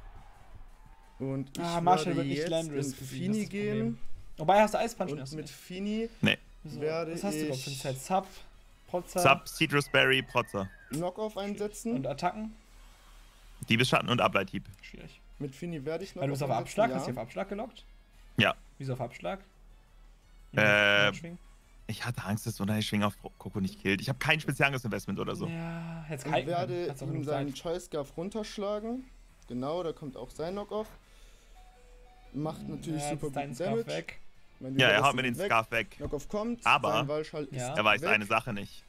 Und ich Ah, Marshall werde wird nicht jetzt Landorus in besiegen, das Fini ist das gehen. Problem. Wobei hast du Eispunchen Und erst mit nicht. Fini So, werde was hast du überhaupt für ich- eine Zeit? Sub, Protzer Sub, Citrus Berry, Protzer. Knock-Off einsetzen. und Attacken? Diebesschatten und Ableithieb. Schwierig. Mit Fini werde ich noch Weil du bist auf Abschlag, hast du auf Abschlag gelockt? Ja. Wieso auf Abschlag? Äh, Schwingen? Ich hatte Angst, dass Unheil Schwing auf Coco nicht killt. Ich habe kein Spezialangriffs-Investment oder so. Ja, jetzt Ich kiten werde können. Hat's auch ihm genug seinen Zeit. Choice Scarf runterschlagen. Genau, da kommt auch sein Knock-Off. Macht natürlich Ja, super jetzt dein guten Scarf Damage. weg. Meine Ja, er Überreste haut mir den sind weg. Scarf weg. Knock-Off kommt, Aber sein Wallschall Ja. ist Er weiß weg. eine Sache nicht.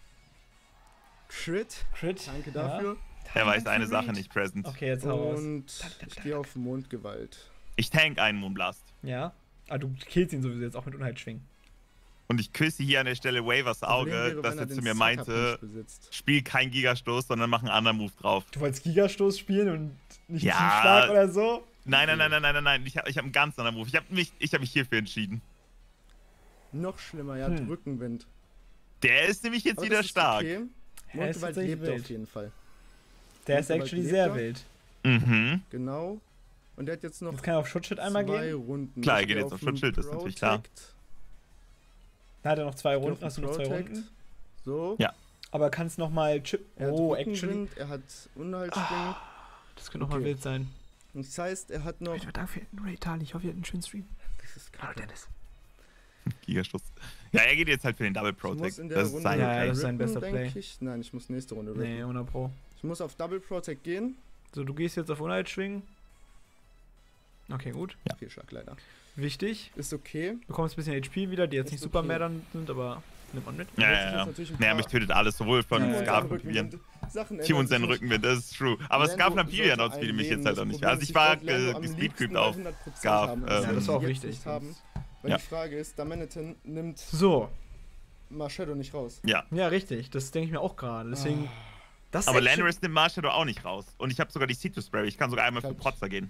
Crit, Crit. danke ja. dafür. Er weiß Danke eine für Sache Read. nicht, Present. Okay, jetzt hau raus. Und ich gehe auf Mondgewalt. Ich tank einen Moonblast. Ja. Ah, du killst ihn sowieso jetzt auch mit Unheilschwingen. Und ich küsse hier an der Stelle Wavers Auge, Problem wäre, dass wenn er den zu mir Sucker meinte, Punch besitzt. spiel kein Gigastoß, sondern mach einen anderen Move drauf. Du wolltest Gigastoß spielen und nicht Ja. Tiefschlag oder so? Nein, nein, nein, nein, nein, nein, nein. Ich habe ich hab einen ganz anderen Move. Ich habe mich, ich hab mich hierfür entschieden. Noch schlimmer, ja, Hm. Rückenwind. Der ist nämlich jetzt Aber wieder das ist stark. Okay. Hä, ist Mondgewalt tatsächlich lebt wild. auf jeden Fall. Der ist Mondgewalt actually lebt sehr er. wild. Mhm. Genau. Und der hat jetzt noch Jetzt kann er auf Schutzschild einmal zwei gehen. Runden. Klar, er Ich geht geh jetzt auf einen Schutzschild, das ist natürlich klar. Protect. Da hat er noch zwei Ich geh Runden. auf Hast du einen noch zwei Protect. Runden? So. Ja. Aber kannst noch mal Chip. Er hat Oh, actually. Rückenwind, er hat Unheilspringen. Das könnte noch mal Okay. wild sein. Und das heißt, er hat noch. Danke für den Ray Ich hoffe, ihr habt einen schönen Stream. Das ist Hallo kacke. Dennis. Gigaschuss. Ja, er geht jetzt halt für den Double Ich Protect. muss in der Das ist Runde sein Ja, ja, Play. das ist sein rippen, bester denk Play. Ich. Nein, ich muss nächste Runde rippen. Nee, hundert Pro. Ich muss auf Double Protect gehen. So, du gehst jetzt auf Unheit schwingen. Okay, gut. Ja. Fehlschlag leider. Wichtig. Ist okay. Du bekommst ein bisschen H P wieder, die jetzt Ist nicht super okay. mehr sind, aber nimmt man mit. Ja, Jetzt ja, ist ja. natürlich ein Naja, paar- mich tötet alles, sowohl von Ja, ja, ja. Scarf und Rückenwind. Vivian. Sachen Team und ändern sein sich Rückenwind, das ist true. Aber Lando Scarf und Vivian sollte outspeeden mich ein jetzt halt Leben. auch Das nicht mehr. Also Problem ich ist, war wollte Lando am ge- liebsten gespeedcreept bei auf hundert Prozent Scarf. haben. ähm, Ja, das war auch jetzt richtig. nicht haben. Weil Ja. die Frage ist, da Manhattan nimmt So. Marshadow nicht raus. Ja. Ja, richtig. Das denke ich mir auch gerade. Deswegen. Das ist Aber actually- Landorus nimmt Marshadow auch nicht raus. Und ich habe sogar die Citrus Berry. Ich kann sogar einmal für Kalt. Protzer gehen.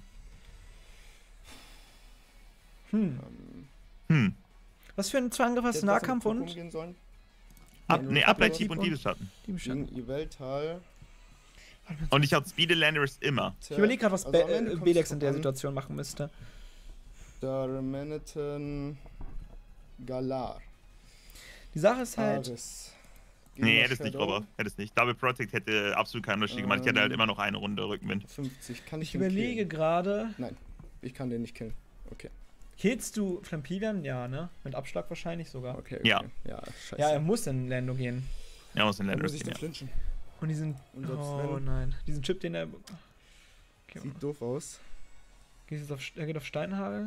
Hm. Ähm, Hm. Was für ein Zwangriff hast du? hätte das Nahkampf in Pokémon und gehen sollen. Ab, Ja, nee, nur Ableithieb Dieb und und- Diebesschatten. Diebstadt. Gegen Eveltal. Und ich outspeede Landorus immer. Ich überlege gerade, was Also am Be Ende äh, kommt's Belex in drauf der an. Situation machen müsste. Da Manhattan Galar. Die Sache ist halt. Ares. Gegen Nee, hätte es nicht, Marshadow. Robert. Hätte es nicht. Double Protect hätte absolut keinen Unterschied gemacht. Ich hätte halt Ähm, immer noch eine Runde Rückenwind. fünfzig. Kann ich, Ich den überlege killen? gerade. Nein, ich kann den nicht killen. Okay. Killst du Flampivian? Ja, ne? Mit Abschlag wahrscheinlich sogar. Okay, okay. Ja. Ja, scheiße. Ja, er muss in Lando gehen. Ja, muss in Dann Landorus muss ich gehen, den ja. flinchen. Und diesen. Und selbst Oh wenn- nein. Diesen Chip, den er. Okay, Sieht doof aus. Gehst jetzt auf, er geht auf Steinhagel.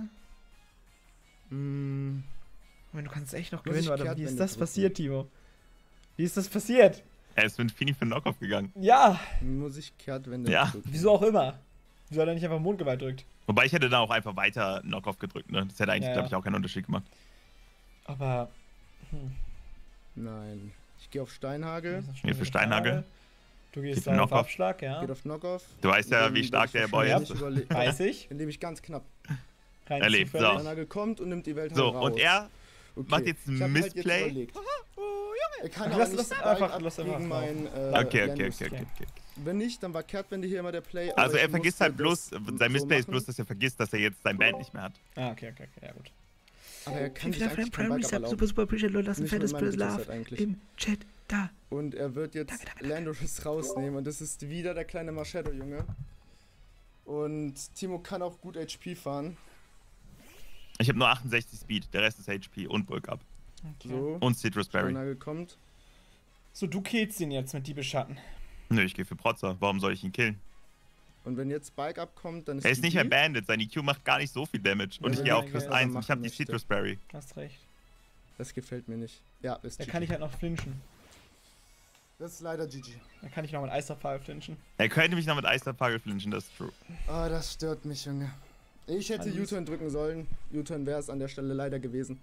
Mm, Ich meine, du kannst echt noch Muss gewinnen, ich warte. Wie Kehrtwende ist das drücken? passiert, Timo? Wie ist das passiert? Er ist mit Fini für den Knockoff gegangen. Ja, muss ich Kehrtwende Ja. drücken. wieso auch immer. Wieso hat er nicht einfach Mondgewalt drückt? Wobei ich hätte dann auch einfach weiter Knockoff gedrückt, ne? Das hätte eigentlich, Ja, glaube ja. ich, auch keinen Unterschied gemacht. Aber. Hm. Nein. Ich gehe auf Steinhagel. Hier für Steinhagel. Du Hier gehst für da auf Knockoff. Abschlag, ja. Geht auf Knockoff. Du weißt ja, Indem wie stark ich der Boy wahrscheinlich ist. überle- Weiß ich. Indem ich ganz knapp. Rein Erlebt, zufällig. so. Steinhagel kommt und nimmt die Welt So, raus. und er Okay. macht jetzt ein Ich hab halt jetzt Missplay. überlegt. Er kann Ach, aber lass- nicht lass Spike einfach- ab lass einfach gegen drauf. mein, äh, Okay, okay, Landus. okay, okay, okay. Wenn nicht, dann war Kehrtwende hier immer der Play. aber Also er ich vergisst musste halt bloß, das sein so Missplay ist machen. bloß, dass er vergisst, dass er jetzt sein Band nicht mehr hat. Ah, okay, okay, okay, ja gut. Aber er kann Vielen sich Dank für eigentlich den kein Prime Bike Resub. erlauben. Super, super appreciate, Leute. Lasst ein Nicht nur fettes in meinem Press Videoset Love eigentlich. im Chat da. Und er wird jetzt Danke, danke, Landorus rausnehmen. Und das ist wieder der kleine Marshadow-Junge. Und Timo kann auch gut H P fahren. Ich habe nur achtundsechzig Speed, der Rest ist H P und Bulk Up. Okay. So, Und Citrus Berry. Steinhagel kommt. So, du killst ihn jetzt mit Diebeschatten. Nö, ich gehe für Protzer. Warum soll ich ihn killen? Und wenn jetzt Bike abkommt, dann ist Er ist die nicht mehr die. Bandit, sein E Q macht gar nicht so viel Damage. Und Ja, ich wenn gehe er auf plus gerne eins und ich habe machen die möchte. Citrus Berry. Hast recht. Das gefällt mir nicht. Ja, ist Da G G. kann ich halt noch flinchen. Das ist leider G G. Da kann ich noch mit Eisterpfahl flinchen. Er könnte mich noch mit Eisterpagel flinchen, das ist true. Ah, das stört mich, Junge. Ich hätte Alles. U-Turn drücken sollen. U-Turn wäre es an der Stelle leider gewesen.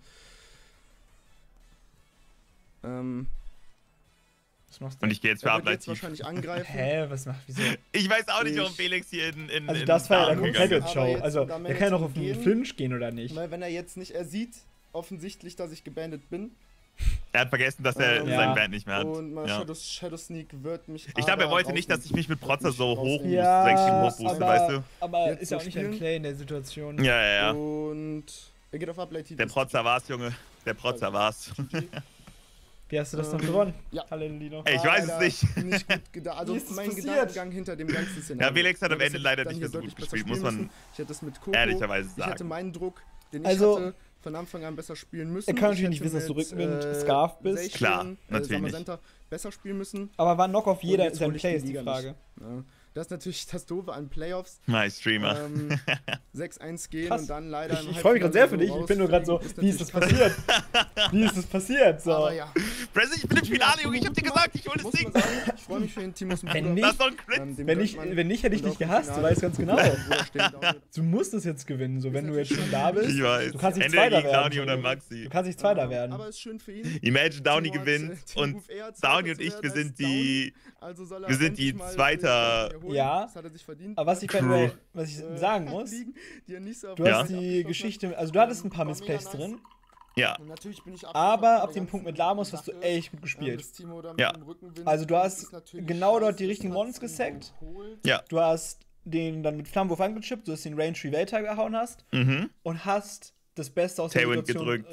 Ähm, Was machst du? Und ich gehe jetzt für er wird jetzt Ableithieb. wahrscheinlich angreifen. Hä, was macht, wieso? Ich weiß auch nicht, Ich- warum Felix hier in, in Also in das war ja Down der gegangen Credit ist. Aber Show. jetzt Also, da er kann doch auf Management einen gehen. Flinch gehen oder nicht? Weil wenn er jetzt nicht, er sieht offensichtlich, dass ich gebandet bin. Er hat vergessen, dass er Ähm, sein ja. Band nicht mehr hat. Und mein Ja. Shadow, Shadow Sneak wird mich. Ich glaube, er aber wollte nicht, dass ich rausnehmen. mich mit Protzer so Wird mich hoch rausnehmen. Ja, sechzig hochbooste, aber, weißt du? aber Jetzt ist ja so auch nicht ein spielen? Play in der Situation. Ja, ja, ja. Und er geht auf Ableithieb. Der Protzer war's, Junge. Der Protzer war's. Wie hast du das noch Ähm, gewonnen? ja. Halleluja. Ey, ich weiß es nicht. nicht gut geda- also Wie ist das mein passiert? Gedankengang hinter dem ganzen Szenario. Ja, Felix hat am Das Ende hätte ich leider dann nicht hier mehr so deutlich gut besser gespielt, muss spielen man müssen. Ich hätte es mit Coco. ehrlicherweise Ich hätte sagen. meinen Druck, den ich Also- hatte, von Anfang an besser spielen müssen. Er kann Ich natürlich nicht hätte wissen, dass du mit, Rückenwind äh, Scarf bist. Zacian, Klar, äh, natürlich nicht. Samazenta besser spielen müssen. Aber war Knock-Off jeder in jetzt seinem hol ich Play, die ist die Liga Frage. Ja. Das ist natürlich das Doofe an Playoffs. My Streamer. Ähm, sechs eins gehen Krass. und dann leider Ich, im ich freue mich gerade sehr für dich. Halbfinale Ich bin nur gerade so, rausfliegen, wie ist das natürlich passiert? Wie ist das passiert? So. Aber ja, Presley, ich bin im Finale, Junge. Ich hab dir gesagt, ich hol das muss Ding. man sagen, ich freue mich für den Timos Wenn Bruder. nicht- Das ist doch ein Crit. Ähm, dem Wenn gönnt nicht, man- wenn nicht, hätte ich und dich auch im gehasst. Du Finale weißt ganz genau. Bruder stehen Down. Du musst es jetzt gewinnen, so wenn du jetzt schon da Ich bist. weiß. Du kannst nicht Entweder Zweiter gegen werden. Downey oder Du Maxi. kannst nicht Zweiter Ähm, werden. Aber ist schön für ihn. Imagine Downey Timo hat, gewinnt äh, Timo und ruft eher Zweiter Downey und zu ich, werden wir als sind Downey. die. Also soll er wir sind endlich die mal Zweiter- die holen. Ja. Das hat er sich verdient. Aber was ich, bei True. Ray, was ich Äh, sagen muss, liegen, die er nicht so du Ja. hast die Geschichte, also du hattest ein paar War mega Missplays nice. drin, Ja. Und natürlich bin ich aber abgefuckt ab von dem der Punkt mit ganzen Lamos hast du Sache. echt gut Ähm, gespielt. das Timo da Ja. mit dem Rückenwind Also du hast ist natürlich genau dort scheiße, die richtigen das Mons hat's gesackt. geholt. Ja. Du hast den dann mit Flammenwurf angechippt, du hast den Range Revator gehauen hast Mhm. und hast das Beste aus der Tailwind Situation gedrückt. raus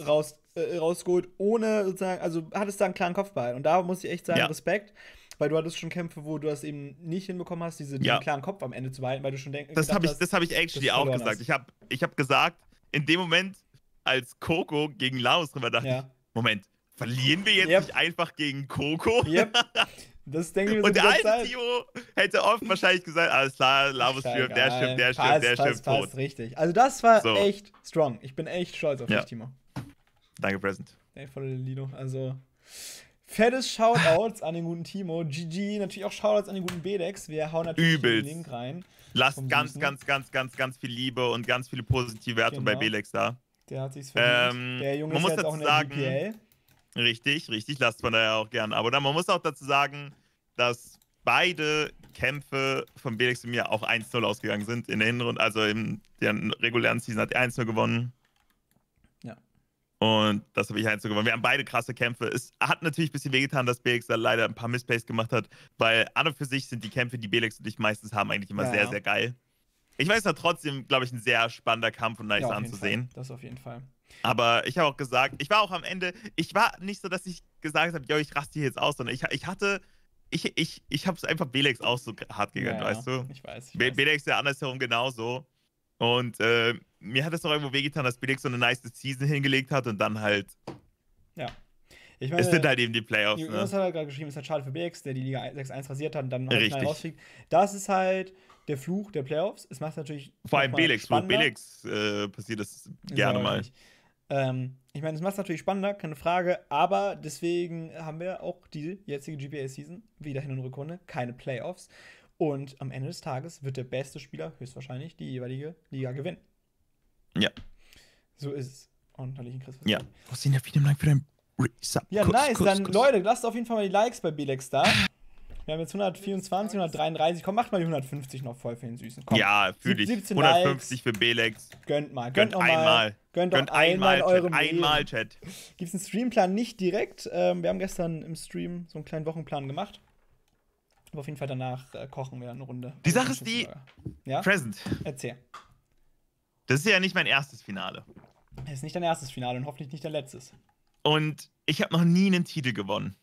äh, rausgeholt, ohne sozusagen, also hattest da einen klaren Kopf bei. Und da muss ich echt sagen, Ja. Respekt, weil du hattest schon Kämpfe, wo du das eben nicht hinbekommen hast, diese, diesen Ja. klaren Kopf am Ende zu behalten, weil du schon denkst, Das habe ich, das hab ich actually dass du auch verloren gesagt. hast. Ich habe ich hab gesagt, in dem Moment, als Coco gegen Laos drüber dachte Ja. ich, Moment, verlieren wir jetzt Yep. nicht einfach gegen Coco? Yep. Das denke ich mir so Und der die alte ganze Zeit. Timo hätte oft wahrscheinlich gesagt, alles klar, Lavos stirbt, der stirbt, der stirbt, passt, der passt, stirbt, passt, tot. richtig. Also das war So. echt strong. Ich bin echt stolz auf Ja. dich, Timo. Danke, Present. Ey, voll Lido. Also fettes Shoutouts an den guten Timo. G G, natürlich auch Shoutouts an den guten Bedex. Wir hauen natürlich Übelst. den Link rein. Lasst Vom ganz, Süßen. ganz, ganz, ganz, ganz viel Liebe und ganz viele positive Wertungen bei Genau. Belex da. Der hat sich's verdient. Ähm, der Junge man ist muss jetzt auch dazu in der sagen, G P L. Richtig, richtig. Lasst von daher auch gerne ein Abo da. Man muss auch dazu sagen, dass beide Kämpfe von Belex und mir auch eins null ausgegangen sind in der Hinrunde. Also in der regulären Season hat er eins null gewonnen. Ja. Und das habe ich eins null gewonnen. Wir haben beide krasse Kämpfe. Es hat natürlich ein bisschen wehgetan, dass Belex da leider ein paar Missplays gemacht hat, weil an und für sich sind die Kämpfe, die Belex und ich meistens haben, eigentlich immer Ja, sehr, ja. sehr geil. Ich weiß ja trotzdem, glaube ich, ein sehr spannender Kampf und nice Ja, auf jeden anzusehen. Fall. Das auf jeden Fall. Aber ich habe auch gesagt, ich war auch am Ende, ich war nicht so, dass ich gesagt habe, yo, ich raste hier jetzt aus, sondern ich, ich hatte, ich, ich, ich habe es einfach Belex auch so hart gegönnt, Ja, weißt du? Ich weiß. Ich Be weiß. Belex ja andersherum genauso. Und äh, mir hat es auch irgendwo wehgetan, dass Belex so eine nice Season hingelegt hat und dann halt, Ja. Ich meine, es sind halt eben die Playoffs, Jonas ne? hat halt gerade geschrieben, es ist halt schade für B X, der die Liga sechs eins rasiert hat und dann halt Richtig. schnell rausfliegt. Das ist halt der Fluch der Playoffs. Es macht natürlich. Vor allem nochmal Belex, wo spannender. Belex äh, passiert das Ist gerne aber mal. nicht. Ähm, ich meine, es macht es natürlich spannender, keine Frage, aber deswegen haben wir auch die jetzige G P A-Season, wieder Hin- und Rückrunde, keine Playoffs. Und am Ende des Tages wird der beste Spieler höchstwahrscheinlich die jeweilige Liga gewinnen. Ja. So ist es. Und natürlich ein Chris. Ja. Rosina, vielen Dank für dein Resub. Ja, Kuss, nice. Kuss, Dann, Kuss. Leute, lasst auf jeden Fall mal die Likes bei Belex da. Wir haben jetzt hundertvierundzwanzig, hundertdreiunddreißig. Komm, macht mal die hundertfünfzig noch voll für den Süßen. Komm, Ja, fühl dich. siebzehn hundertfünfzig für Belex. gönnt mal. Gönnt, Gönnt noch mal. einmal. Gönnt, Gönnt doch einmal in einmal, eurem Chat. Einmal, Leben. Chat. Gibt es einen Streamplan nicht direkt. Ähm, wir haben gestern im Stream so einen kleinen Wochenplan gemacht. Aber auf jeden Fall danach äh, kochen wir eine Runde. Die Also Sache ist die- Ja, Present. erzähl. Das ist ja nicht mein erstes Finale. Es ist nicht dein erstes Finale und hoffentlich nicht dein letztes. Und ich habe noch nie einen Titel gewonnen.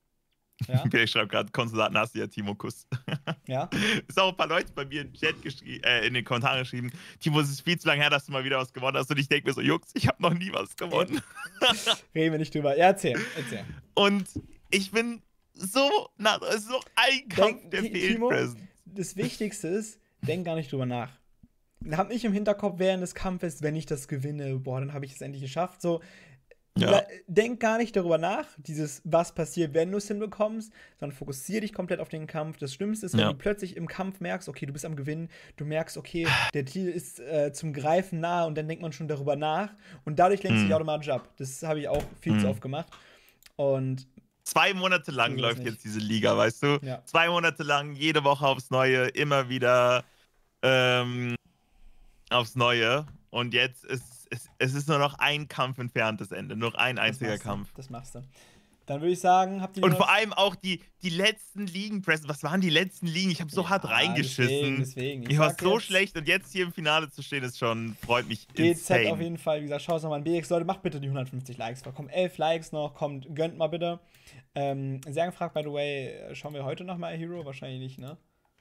Ja, Ich schreibe gerade, Konsulat Nasia, Timo Kuss. ja. Ist auch ein paar Leute bei mir im Chat geschrieben, äh, in den Kommentaren geschrieben, Timo, es ist viel zu lange her, dass du mal wieder was gewonnen hast. Und ich denke mir so, Jux, ich habe noch nie was gewonnen. Reden wir nicht drüber. Ja, erzähl, erzähl. Und ich bin so, na, es ist noch ein Kampf, Denk- der Ti- fehlt, Timo, Present. Das Wichtigste ist, denk gar nicht drüber nach. Hab nicht im Hinterkopf während des Kampfes, wenn ich das gewinne, boah, dann habe ich es endlich geschafft. So, Ja. la- denk gar nicht darüber nach, dieses, was passiert, wenn du es hinbekommst, sondern fokussier dich komplett auf den Kampf. Das Schlimmste ist, wenn Ja. du plötzlich im Kampf merkst, okay, du bist am Gewinnen, du merkst, okay, der Titel ist äh, zum Greifen nahe und dann denkt man schon darüber nach und dadurch lenkst du Mhm. dich automatisch ab. Das habe ich auch viel Mhm. zu oft gemacht. Und Zwei Monate lang So ist läuft nicht. jetzt diese Liga, weißt du? ja, Zwei Monate lang, jede Woche aufs Neue, immer wieder ähm, aufs Neue. Und jetzt ist es, es ist nur noch ein Kampf entfernt, das Ende. Nur noch ein das einziger machst du, Kampf. Das machst du. Dann würde ich sagen, habt ihr Und noch- vor allem auch die, die letzten Ligen, Preston. Was waren die letzten Ligen? Ich habe so Ja, hart reingeschissen. Deswegen, deswegen. Ich war sag so jetzt, schlecht und jetzt hier im Finale zu stehen, ist schon, freut mich G Z insane. auf jeden Fall, wie gesagt, schaut es nochmal an B X. Leute, macht bitte die hundertfünfzig Likes. Da kommen elf Likes noch, kommt, gönnt mal bitte. Ähm, sehr gefragt, by the way, schauen wir heute noch mal Hero? Wahrscheinlich nicht, ne?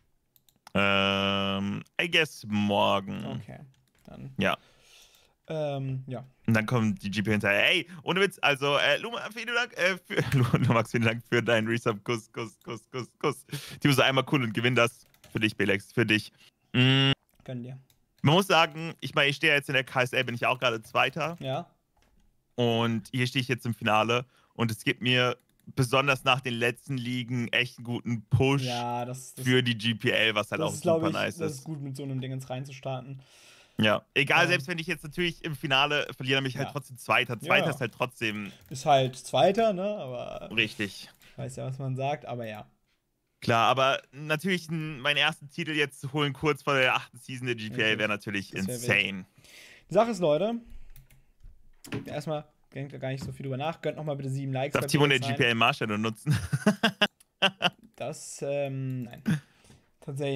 Ähm, I guess morgen. Okay, dann. Ja. Ähm, ja. Und dann kommt die G P hinterher. Ey, ohne Witz, also, äh, Luma, vielen Dank, äh, für, Lumax, vielen Dank für deinen Resub. Kuss, Kuss, Kuss, Kuss, Kuss. Die muss einmal cool und gewinn das. Für dich, Belex, für dich. Mm, Gönn dir. man muss sagen, ich meine, ich stehe jetzt in der K S L, bin ich auch gerade Zweiter. Ja? Und hier stehe ich jetzt im Finale. Und es gibt mir besonders nach den letzten Ligen echt einen guten Push Ja, das, das, für die G P L, was halt das auch ist, glaube super ich, nice das ist. ist gut, mit so einem Ding ins reinzustarten. Ja, egal, Ähm, selbst wenn ich jetzt natürlich im Finale verliere, mich halt Ja. trotzdem Zweiter. Zweiter Ja. ist halt trotzdem Ist halt Zweiter, ne? Aber richtig. ich weiß ja, was man sagt, aber ja. Klar, aber natürlich n- meinen ersten Titel jetzt zu holen, kurz vor der achten Season der G P L, Richtig. wäre natürlich Das wär insane. Die Sache ist, Leute, erstmal denkt da gar nicht so viel drüber nach. Gönnt nochmal bitte sieben Likes. Darf bei Timo der Felix G rein. P L Marshall nutzen? Das, ähm, nein. Tatsächlich nicht.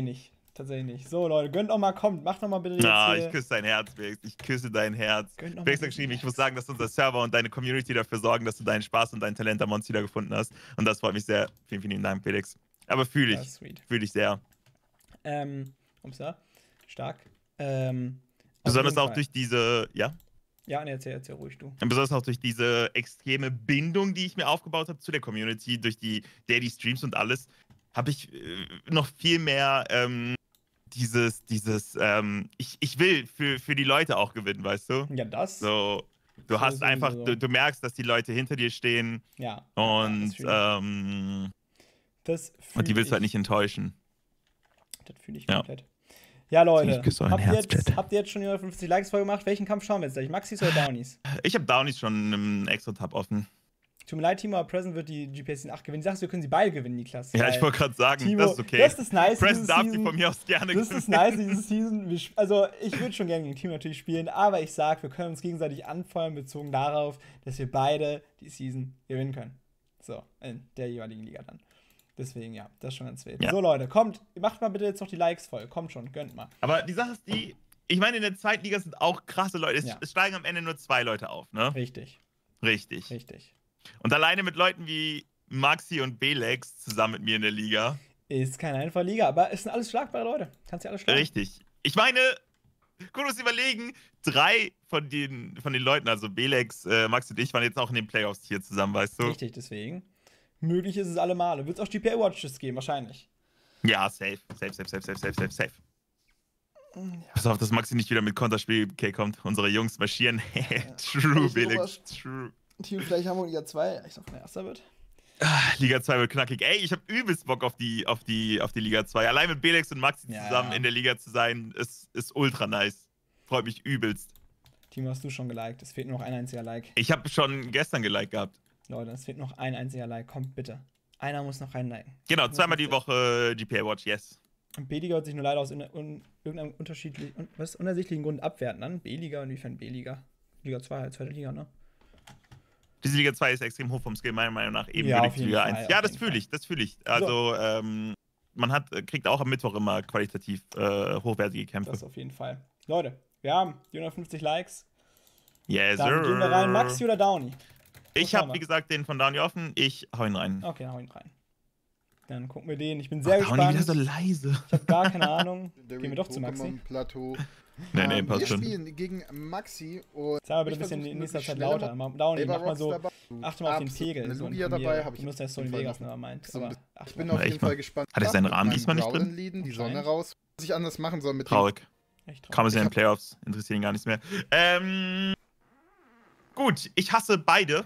Tatsächlich nicht. So, Leute, gönnt noch mal, kommt, macht noch mal bitte jetzt Na, hier. ich küsse dein Herz, Bex. Ich küsse dein Herz. Gönnt noch mal Bex hat bitte geschrieben, ich Herz. muss sagen, dass unser Server und deine Community dafür sorgen, dass du deinen Spaß und dein Talent am Monster wieder gefunden hast. Und das freut mich sehr. Vielen, vielen Dank, Felix. Aber fühle Ja, ich. sweet. Fühle ich sehr. Ähm, upsa. Stark. Ähm, auf Besonders jeden auch Fall. durch diese, ja? Ja, ne, erzähl, erzähl ruhig, du. Und besonders auch durch diese extreme Bindung, die ich mir aufgebaut habe zu der Community, durch die Daily Streams und alles, habe ich äh, noch viel mehr ähm, dieses, dieses, ähm, ich, ich will für, für die Leute auch gewinnen, weißt du? Ja, das. So, du So hast sowieso. einfach, du, du merkst, dass die Leute hinter dir stehen Ja. und, ja, ähm, das und die fühl willst du halt ich. nicht enttäuschen. Das fühle ich Ja. komplett. Ja, Leute, Ich küsse euren habt ihr, Herz, jetzt, Chat. habt ihr jetzt schon über fünfzig Likes voll gemacht? Welchen Kampf schauen wir jetzt gleich? Maxis oder Downies? Ich habe Downies schon im Extra-Tab offen. Tut mir leid, Timo, aber Present wird die G P S acht gewinnen. Sagst du, wir können sie beide gewinnen, Niklas. Ja, Weil ich wollte gerade sagen, Timo, das ist okay. Das ist nice. Preston diese darf die Season. von mir aus gerne Das ist nice, diese Season. Wir sp- Also, ich würde schon gerne gegen Timo natürlich spielen, aber ich sag, wir können uns gegenseitig anfeuern, bezogen darauf, dass wir beide die Season gewinnen können. So, in der jeweiligen Liga dann. Deswegen, ja, das ist schon ganz wild. Ja. So, Leute, kommt, macht mal bitte jetzt noch die Likes voll. Kommt schon, gönnt mal. Aber die Sache ist die, ich meine, in der zweiten Liga sind auch krasse Leute. Es, Ja. es steigen am Ende nur zwei Leute auf, ne? Richtig, Richtig. richtig. Und alleine mit Leuten wie Maxi und Belex zusammen mit mir in der Liga. Ist keine einfache Liga, aber es sind alles schlagbare Leute. Kannst ja alles schlagen. Richtig. Ich meine, gut, muss überlegen, drei von den, von den Leuten, also Belex, äh, Maxi und ich, waren jetzt auch in den Playoffs hier zusammen, weißt du? Richtig, deswegen. Möglich ist es alle Male. Wird es auch G P A-Watches geben, wahrscheinlich. Ja, safe. Safe, safe, safe, safe, safe, safe, safe. Pass auf, dass Maxi nicht wieder mit Konterspiel okay, kommt. Unsere Jungs marschieren. True, Ich Belex. True. Team, vielleicht haben wir Liga zwei. Ich sag, wenn er Erster wird. Ah, Liga zwei wird knackig. Ey, ich hab übelst Bock auf die, auf die, auf die Liga zwei. Allein mit Belex und Maxi Ja, zusammen ja. in der Liga zu sein, ist, ist ultra nice. Freut mich übelst. Team, hast du schon geliked. Es fehlt nur noch ein einziger Like. Ich habe schon gestern geliked gehabt. Leute, es fehlt noch ein einziger Like. Kommt bitte. Einer muss noch reinliken. Genau, Das zweimal ist die Woche G P A Watch, yes. Und B-Liga wird sich nur leider aus in, un, irgendeinem unterschiedlich, un, was, unersichtlichen Grund abwerten an. B-Liga, inwiefern B-Liga? Liga zwei, halt zweite Liga, ne? Diese Liga zwei ist extrem hoch vom Skill, meiner Meinung nach. Eben Ja, würdig auf zu jeden Liga Fall, eins. auf Ja, das jeden fühle Fall. ich, das fühle ich. Also, ähm, man hat, kriegt auch am Mittwoch immer qualitativ äh, hochwertige Kämpfe. Das auf jeden Fall. Leute, wir haben die hundertfünfzig Likes. Yes, Dann sir. gehen wir rein. Maxi oder Downy? Ich schauen habe, wir. wie gesagt, den von Downy offen. Ich hau ihn rein. Okay, dann hau ihn rein. Dann gucken wir den. Ich bin sehr Ach, Downy wieder gespannt. so leise. Ich habe gar keine Ahnung. Der Gehen wir doch zu Maxi. Pokémon-Plateau. Nee, nee, Ähm, passt wir schon. spielen gegen Maxi und Sag mal bitte ein ich bisschen versuch's in nächster möglichst Zeit schneller lauter. Mal- Downy, Ava mach mal Rocks so. dabei. Achte mal auf den Absolut. Pegel. Eine so in Lugia Premiere. dabei, habe ich Du musst ja auf Sony jeden Fall Vegas noch noch meint. so ein Aber bisschen- achte Ich bin mal. auf Ja, jeden ich Fall mach- gespannt. Hat er seinen Mit Rahmen meinem diesmal nicht drin? Groudon Leaden, die Sonne Anscheinend. raus. Was ich anders machen soll mit dem Traurig. Echt Kaum ist er in den traurig. Playoffs. Interessiert ihn gar nichts mehr. Ähm, gut, ich hasse beide.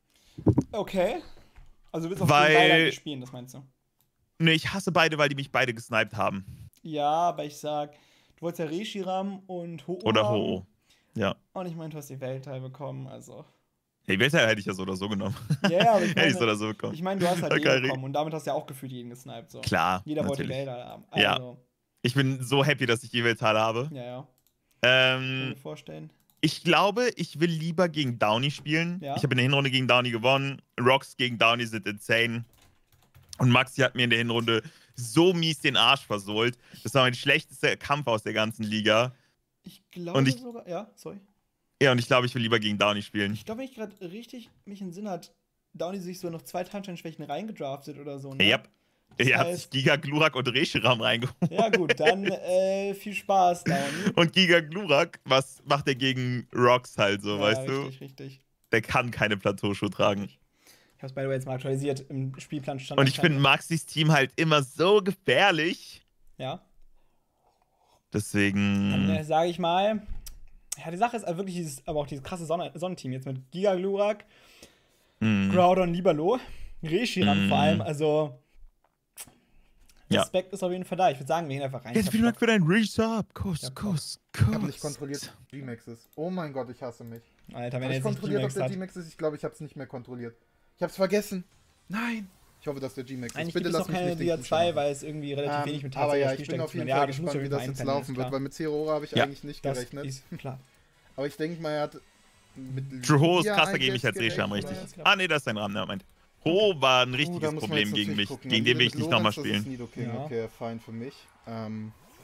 Okay. Also du willst auf Weil- den beiden nicht spielen, das meinst du? Nee, ich hasse beide, weil die mich beide gesniped haben. Ja, aber ich sag, du wolltest ja Reshiram und Ho-Oh Oder haben. Ho-Oh. Ja. Und ich meine, du hast die Weltteil bekommen, also. Die Weltteil hätte ich ja so oder so genommen. Ja, ja, aber ich Hätte ich so meine, oder so bekommen. ich meine, du hast halt Okay, den Ri- bekommen und damit hast du ja auch gefühlt jeden gesniped. So. Klar, Jeder wollte die natürlich. Weltteil haben. Ja. Also, Ich bin so happy, dass ich die Weltteil habe. ja, ja. Kann ich Ähm, mir vorstellen. ich glaube, ich will lieber gegen Downy spielen. Ja. Ich habe in der Hinrunde gegen Downy gewonnen. Rocks gegen Downy sind insane. Und Maxi hat mir in der Hinrunde so mies den Arsch versohlt. Das war mein schlechtester Kampf aus der ganzen Liga. Ich glaube und ich- sogar, ja, sorry. Ja, und ich glaube, ich will lieber gegen Downy spielen. Ich glaube, wenn ich gerade richtig mich in Sinn hat, Downy sich so noch zwei Timeshine-Schwächen reingedraftet oder so, ne? Ja, Das er hat heißt- sich Giga Glurak und Reshiram reingeholt. Ja, gut, dann äh, viel Spaß, Downy. Und Giga Glurak, was macht er gegen Rocks halt so, Ja, weißt richtig, richtig. du? Der kann keine Plateauschuhe tragen. Ich habe es by the way jetzt mal aktualisiert. Im Spielplan stand Und ich finde Maxis Team halt immer so gefährlich. Ja. Deswegen. Dann äh, sage ich mal, ja, die Sache ist halt wirklich dieses, aber auch dieses krasse Sonne Sonnenteam jetzt mit Giga Glurak, mm, Groudon, Liberlo, Reshiram Mm. vor allem, also Ja. Respekt ist auf jeden Fall da. Ich würde sagen, wir gehen einfach rein. Jetzt Ich vielen hab Dank für deinen Resub. Kuss, Ja, Kuss, Ich Kuss. habe nicht kontrolliert, ob der G-Max ist. Oh mein Gott, ich hasse mich. Bock. Alter, wenn Habe er ich jetzt nicht kontrolliert, ob G-Max der hat. G-Max ist? Ich glaube, ich habe es nicht mehr kontrolliert. Ich habe es vergessen. Nein. Ich hoffe, dass der G-Max ist. Eigentlich Bitte gibt es lass noch mich keine nicht Liga den zwei, Zuschauer. weil es irgendwie relativ Ähm, wenig mit aber tatsächlicher ja, ich bin Spielstärke auf zu jeden tun hat. Fall Ja, das muss gespannt, wie irgendwie das jetzt einpennen, laufen ist wird, klar. weil mit Zero habe ich Ja. eigentlich nicht Das gerechnet. ist klar. Aber ich denke mal, er hat mit True Ho ist Lugia krasser gegen mich als einsetzt Reshiram, gerechnet, richtig. oder? Ah, nee, das ist sein Rahmen, ja, meint. Ho war ein Uh, richtiges da muss man Problem jetzt gegen natürlich mich. gucken. Gegen Wenn den will mit ich nicht nochmal Lorenz, das ist spielen. Nidoking, Ja. okay, fein für mich. Ähm,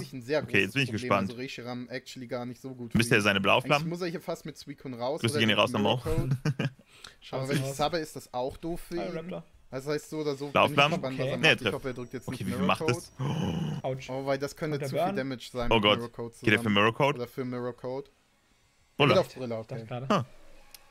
eigentlich ein sehr Okay, jetzt bin ich Problem. gespannt. Also Reshiram actually gar nicht so gut. Müsste er seine Eigentlich Blauflammen? muss er hier fast mit Suicune raus. Grüße oder gehen hier mit raus nochmal. Mirror Code. Schaut Aber wenn ich aus. subbe, ist das auch doof für Hi, ihn. Raptor. Das heißt so oder so, Blauflammen? bin ich gespannt, was Okay. er Nee, er macht. Ich trifft. hoffe, er drückt jetzt Okay, nicht wie viel Mirror macht Code. das? Autsch. Oh, weil das könnte Kommt der zu Burn? viel Damage sein Oh mit Gott. Mirror Code Geht er für zusammen. Mirror Code? Oder für Mirror Code. Brille. Geht auf Brille, Ich dachte okay. gerade.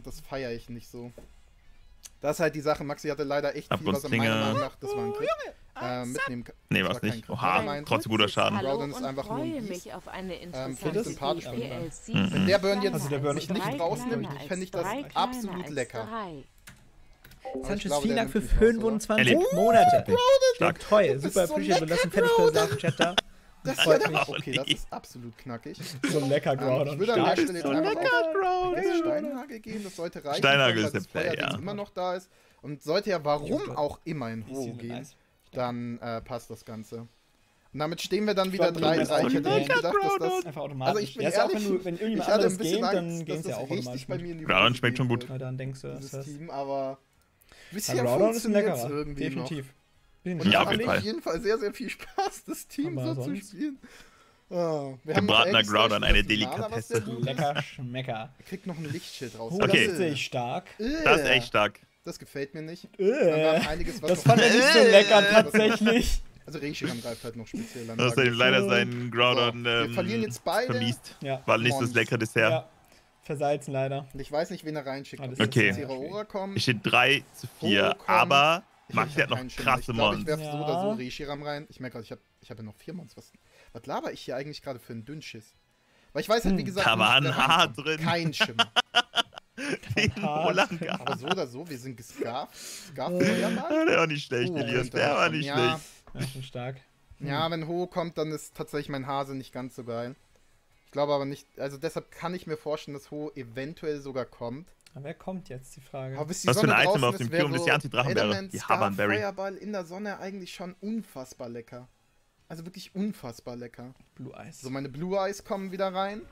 und das feiere ich nicht so. Das ist halt die Sache. Maxi hatte leider echt viel, was er meiner Abgrundzlinge. Meinung nach, das war ein Crit. Äh, mitnehmen kann. Nee, Das war's war kein nicht. Crit. Oha, Nein, trotzdem guter Schaden. Hallo Hallo ist und einfach nur ein freue Biest. mich auf eine Ähm, interessante finde ich sympathisch von D ihm. L C. Mhm. Wenn der Burn jetzt Also der Burn sich ist nicht drei rausnimmt, kleiner fände ich als das drei, absolut kleiner als lecker. drei. Aber ich Sanchez, glaube, vielen der Dank für nimmt nicht raus, oder? fünfundzwanzig Er lebt. Monate. Stark. Toll, bist super so appreciate. Wir lecker, lassen fettes Person auf dem Chat da. Das freut ist ja mich. okay, das ist absolut knackig. So ein lecker Ähm, Groudon. ich würde an der Stark. Stelle jetzt So einfach lecker, auf Groudon. vergesst Steinhagel gehen, das sollte reichen. Steinhagel weil ist das der Play, Feuerdings ja. immer noch da ist. Und sollte ja warum Ja, auch immer in Die Ho sind gehen, nice. dann äh, passt das Ganze. Und damit stehen wir dann Ich wieder glaub, drei du drei. Ich bist hätte so nicht gedacht, dass das... Einfach automatisch. Also ich bin ja, ist ja auch, ehrlich, wenn, du, wenn Ich irgendjemand hatte ein anderes bisschen geht, Angst, dann dass gehen sie das ja auch richtig automatisch bei mit. mir in die Groudon Hose schmeckt schon gehen gut. wird, Ja, dann denkst du, das dieses ist das. Team, aber... Ja, Bisher Groudon ist ein funktioniert leckerer. irgendwie noch. Definitiv. Und Definitiv. es Ja, macht auf jeden auf Fall. jeden Fall sehr, sehr viel Spaß, das Team Aber so zu sonst- spielen. Ah, wir haben noch Gebratener Aegislesh Groudon, und eine das Lunala, was sehr Delikatesse. gut ist. Lecker Schmecker. Er kriegt noch ein Lichtschild raus. Oh, Okay. das ist echt stark. Das ist echt stark. Das gefällt mir nicht. Äh, Da war einiges, was das noch- fand er nicht so lecker, tatsächlich. Also Reshiram greift halt noch speziell an. Du hast sag ihm ich. leider So. seinen Groudon So, wir ähm, verlieren jetzt beide. vermiest. Ja. War nicht so das Mons. leckere Dessert. Ja. Versalzen leider. Und ich weiß nicht, wen er reinschickt. Ah, Ob das jetzt Okay. Zeraora kommt. Ich stehe drei zu vier, Ho kommt. aber Ich Max hab hat noch keinen Schimmer. krasse Ich glaube, ich Mons. werfe so Ja. oder so Reshiram rein. Ich merke gerade, ich habe ich hab ja noch vier Mons. Was, was laber ich hier eigentlich gerade für einen Dünnschiss? Weil ich weiß halt, wie Hm. gesagt, Da war nicht, ein wer Haar reinkommt. drin. Kein Schimmer. Den Hart. Roland Aber so oder so, wir sind gescarft. Scarf Ja, Feuerball. der war nicht schlecht, Oh, Elias. könnte Der auch war kommen. nicht ja, schlecht. Ja, schon stark. Ja, wenn Ho kommt, dann ist tatsächlich mein Hase nicht ganz so geil. Ich glaube aber nicht, also deshalb kann ich mir vorstellen, dass Ho eventuell sogar kommt. Aber wer kommt jetzt, die Frage? Aber bis die Was für Sonne ein Item draußen auf ist, dem wäre Cube des so Yanti-Drachenbeere? Element, Die Scarf, Havanberry. Feuerball in der Sonne eigentlich schon unfassbar lecker. Also wirklich unfassbar lecker. Blue Eyes. So, meine Blue Eyes kommen wieder rein.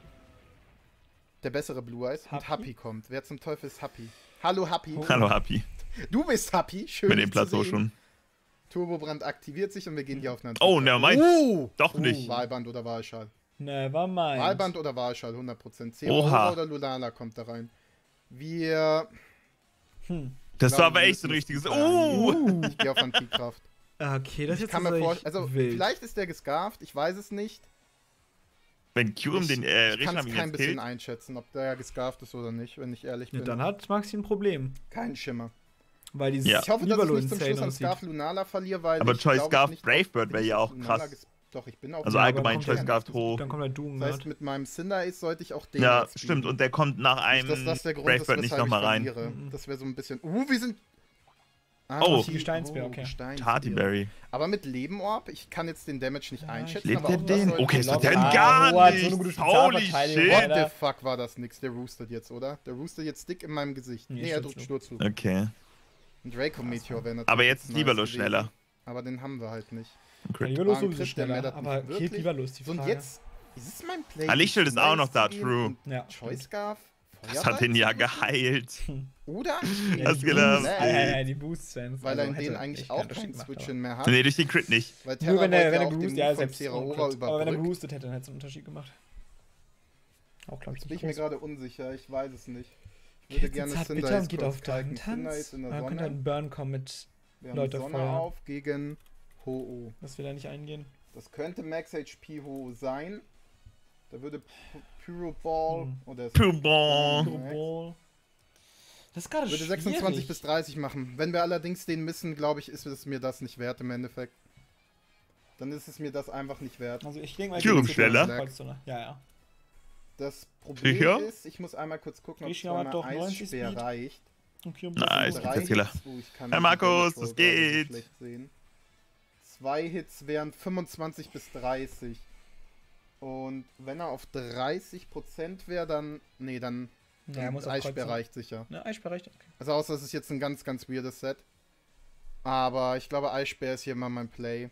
Der bessere Blue Eyes. Und Happy? Happy kommt. Wer zum Teufel ist Happy? Hallo Happy. Hallo, Happy. Du bist Happy. Schön, Mit dich dem Platz zu auch sehen. schon. Turbobrand aktiviert sich und wir gehen hier auf einen Oh, nevermind. Oh! Doch nicht. Wahlband oder Wahlschall? Never mind. Wahlband oder Wahlschall, hundert Prozent. Oha. Zeraora oder Lunala kommt da rein. Wir... Hm. Das glaube, war aber wir echt so ein müssen richtiges. es Oh! Uh. Ich gehe auf Antikraft. Okay, das ist Ich jetzt kann mir tatsächlich vorstellen, also wild. vielleicht ist der gescarft, ich weiß es nicht. Wenn Kyurem Ich, den äh, ich kann Reshiram es kein jetzt bisschen killt. einschätzen, ob der gescarft ist oder nicht, wenn ich ehrlich Ja, bin. dann hat Maxi ein Problem. Kein Schimmer. Weil dieses Ja. Ich hoffe, dass ich nicht zum Libero-Insane Schluss an aussieht. Scarf Lunala verliere, weil Aber ich Choice glaub, Scarf ich nicht Bravebird bin wäre ich ja auf auch Lunala krass. ges- Doch, ich bin auf Also Ja, aber allgemein kommt Choice der- Scarf hoch. Dann kommt der Doom, Das heißt, ne? mit meinem Cinderace sollte ich auch den Ja, jetzt stimmt. bieten. Und der kommt nach einem Nicht, dass das der Grund ist, Bravebird nicht weshalb nochmal ich rein. verliere. Mhm. Das wäre so ein bisschen... Uh, wir sind... Ah, Oh. die- Gesteinsbär, oh, okay. Gesteinsbär. Tartyberry. Aber mit Lebenorb, ich kann jetzt den Damage nicht Ja, einschätzen. Lebt aber der irgendwas den? sollte- Okay, ist Locker. der denn Ah, gar Ho hat so eine nicht. gute Holy Spezialverteidigung. shit. What Alter. the fuck war das nix? Der roostet jetzt, oder? Der roostet jetzt dick in meinem Gesicht. Nee, Nee, er drückt Sturzflug. Sturzflug. Okay. Ein Draco Meteor wäre natürlich. Aber jetzt ist nice Liberlo gewesen. schneller. Aber den haben wir halt nicht. Ein Ja, Crit. Libero ist War ein sowieso Crit, der schneller, mattert aber nicht killt wirklich. Libero ist die So, Frage. und jetzt ist es mein Play. Ah, Lichtschild ist auch noch da, zu gehen true. und Ja, Choice stimmt. Scarf. Das hat den ja Feuerball geheilt. Oder? Ja, Hast die gedacht. Boosts- Ja, ja, ja, die Boost-Sense. Weil er also in denen hätte eigentlich echt auch keinen keinen Unterschied gemacht, Switch-In mehr hat. Nee, durch den Crit nicht. Weil aber- Terra Nur wenn er, wollte wenn er auch den geboostet, Move ja, von selbst Zeraora ohne Crit. Aber wenn er überbrückt. geboostet hätte, dann hätte es einen Unterschied gemacht. Auch, glaube ich, Jetzt bin nicht ich mir groß. gerade unsicher, ich weiß es nicht. Ich würde Jetzt gerne hat Cinderace bitter und geht kurz auf gucken. Dragon Cinderace Tanz. in der Dann könnte Sonne. ein Burn kommen mit, Wir haben Leute, Sonne Feuer. auf gegen Ho-Oh. das will er nicht eingehen. Das könnte Max H P Ho sein. Da würde P- Pyro Ball Hm. oder Puh, bon. Max. Ball. Das ist gerade würde schwierig. sechsundzwanzig bis dreißig machen. Wenn wir allerdings den missen, glaube ich, ist es mir das nicht wert im Endeffekt. Dann ist es mir das einfach nicht wert. Also ich denke mal, Kyurem ich schneller? Ja, ja. Das Problem Sicher? ist, ich muss einmal kurz gucken, ob Rishiram hat zweimal doch neunzig Eisspeer Speed. reicht. Und Kyurem Nice, ist Drei Jetzt Killer. Hits. Oh, ich kann Hey, den Markus, Damage Roll das gerade so geht. schlecht sehen. Zwei Hits wären fünfundzwanzig bis dreißig. Und wenn er auf dreißig Prozent wäre, dann... Nee, dann... Ja, er muss auf Eisspeer Kreuzen. reicht sicher. Ne, Eisspeer reicht. Okay. Also außer es ist jetzt ein ganz, ganz weirdes Set. Aber ich glaube, Eisspeer ist hier mal mein Play.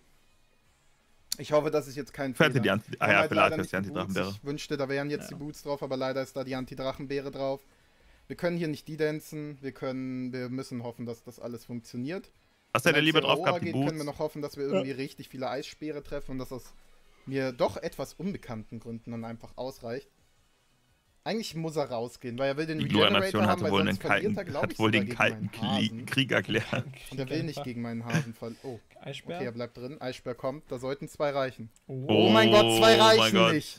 Ich hoffe, das ist jetzt kein Fährt Fehler. die Anti. Wir Ah haben ja, halt vielleicht leider ist die nicht die Boots. Anti-Drachenbeere. Ich wünschte, da wären jetzt Ja. die Boots drauf, aber leider ist da die Anti-Drachenbeere drauf. Wir können hier nicht die dancen. Wir können, wir müssen hoffen, dass das alles funktioniert. Was Wenn hätte er ein lieber drauf Zeraora gehabt, die geht, können wir Boots? noch hoffen, dass wir irgendwie richtig viele Eisspeere treffen und dass aus mir doch etwas unbekannten Gründen dann einfach ausreicht. Eigentlich muss er rausgehen, weil er will den Die Regenerator Glua-Nation haben, hatte weil wohl sonst einen verliert kalten, er, glaub hat ich, wohl sogar den gegen kalten meinen Kli- Hasen. Krieg erklärt. Und er will nicht gegen meinen Hasen fallen. Oh, Eisspeer. okay, er bleibt drin. Eisspeer kommt. Da sollten zwei reichen. Oh. Oh mein Gott, zwei Oh mein reichen Gott. nicht.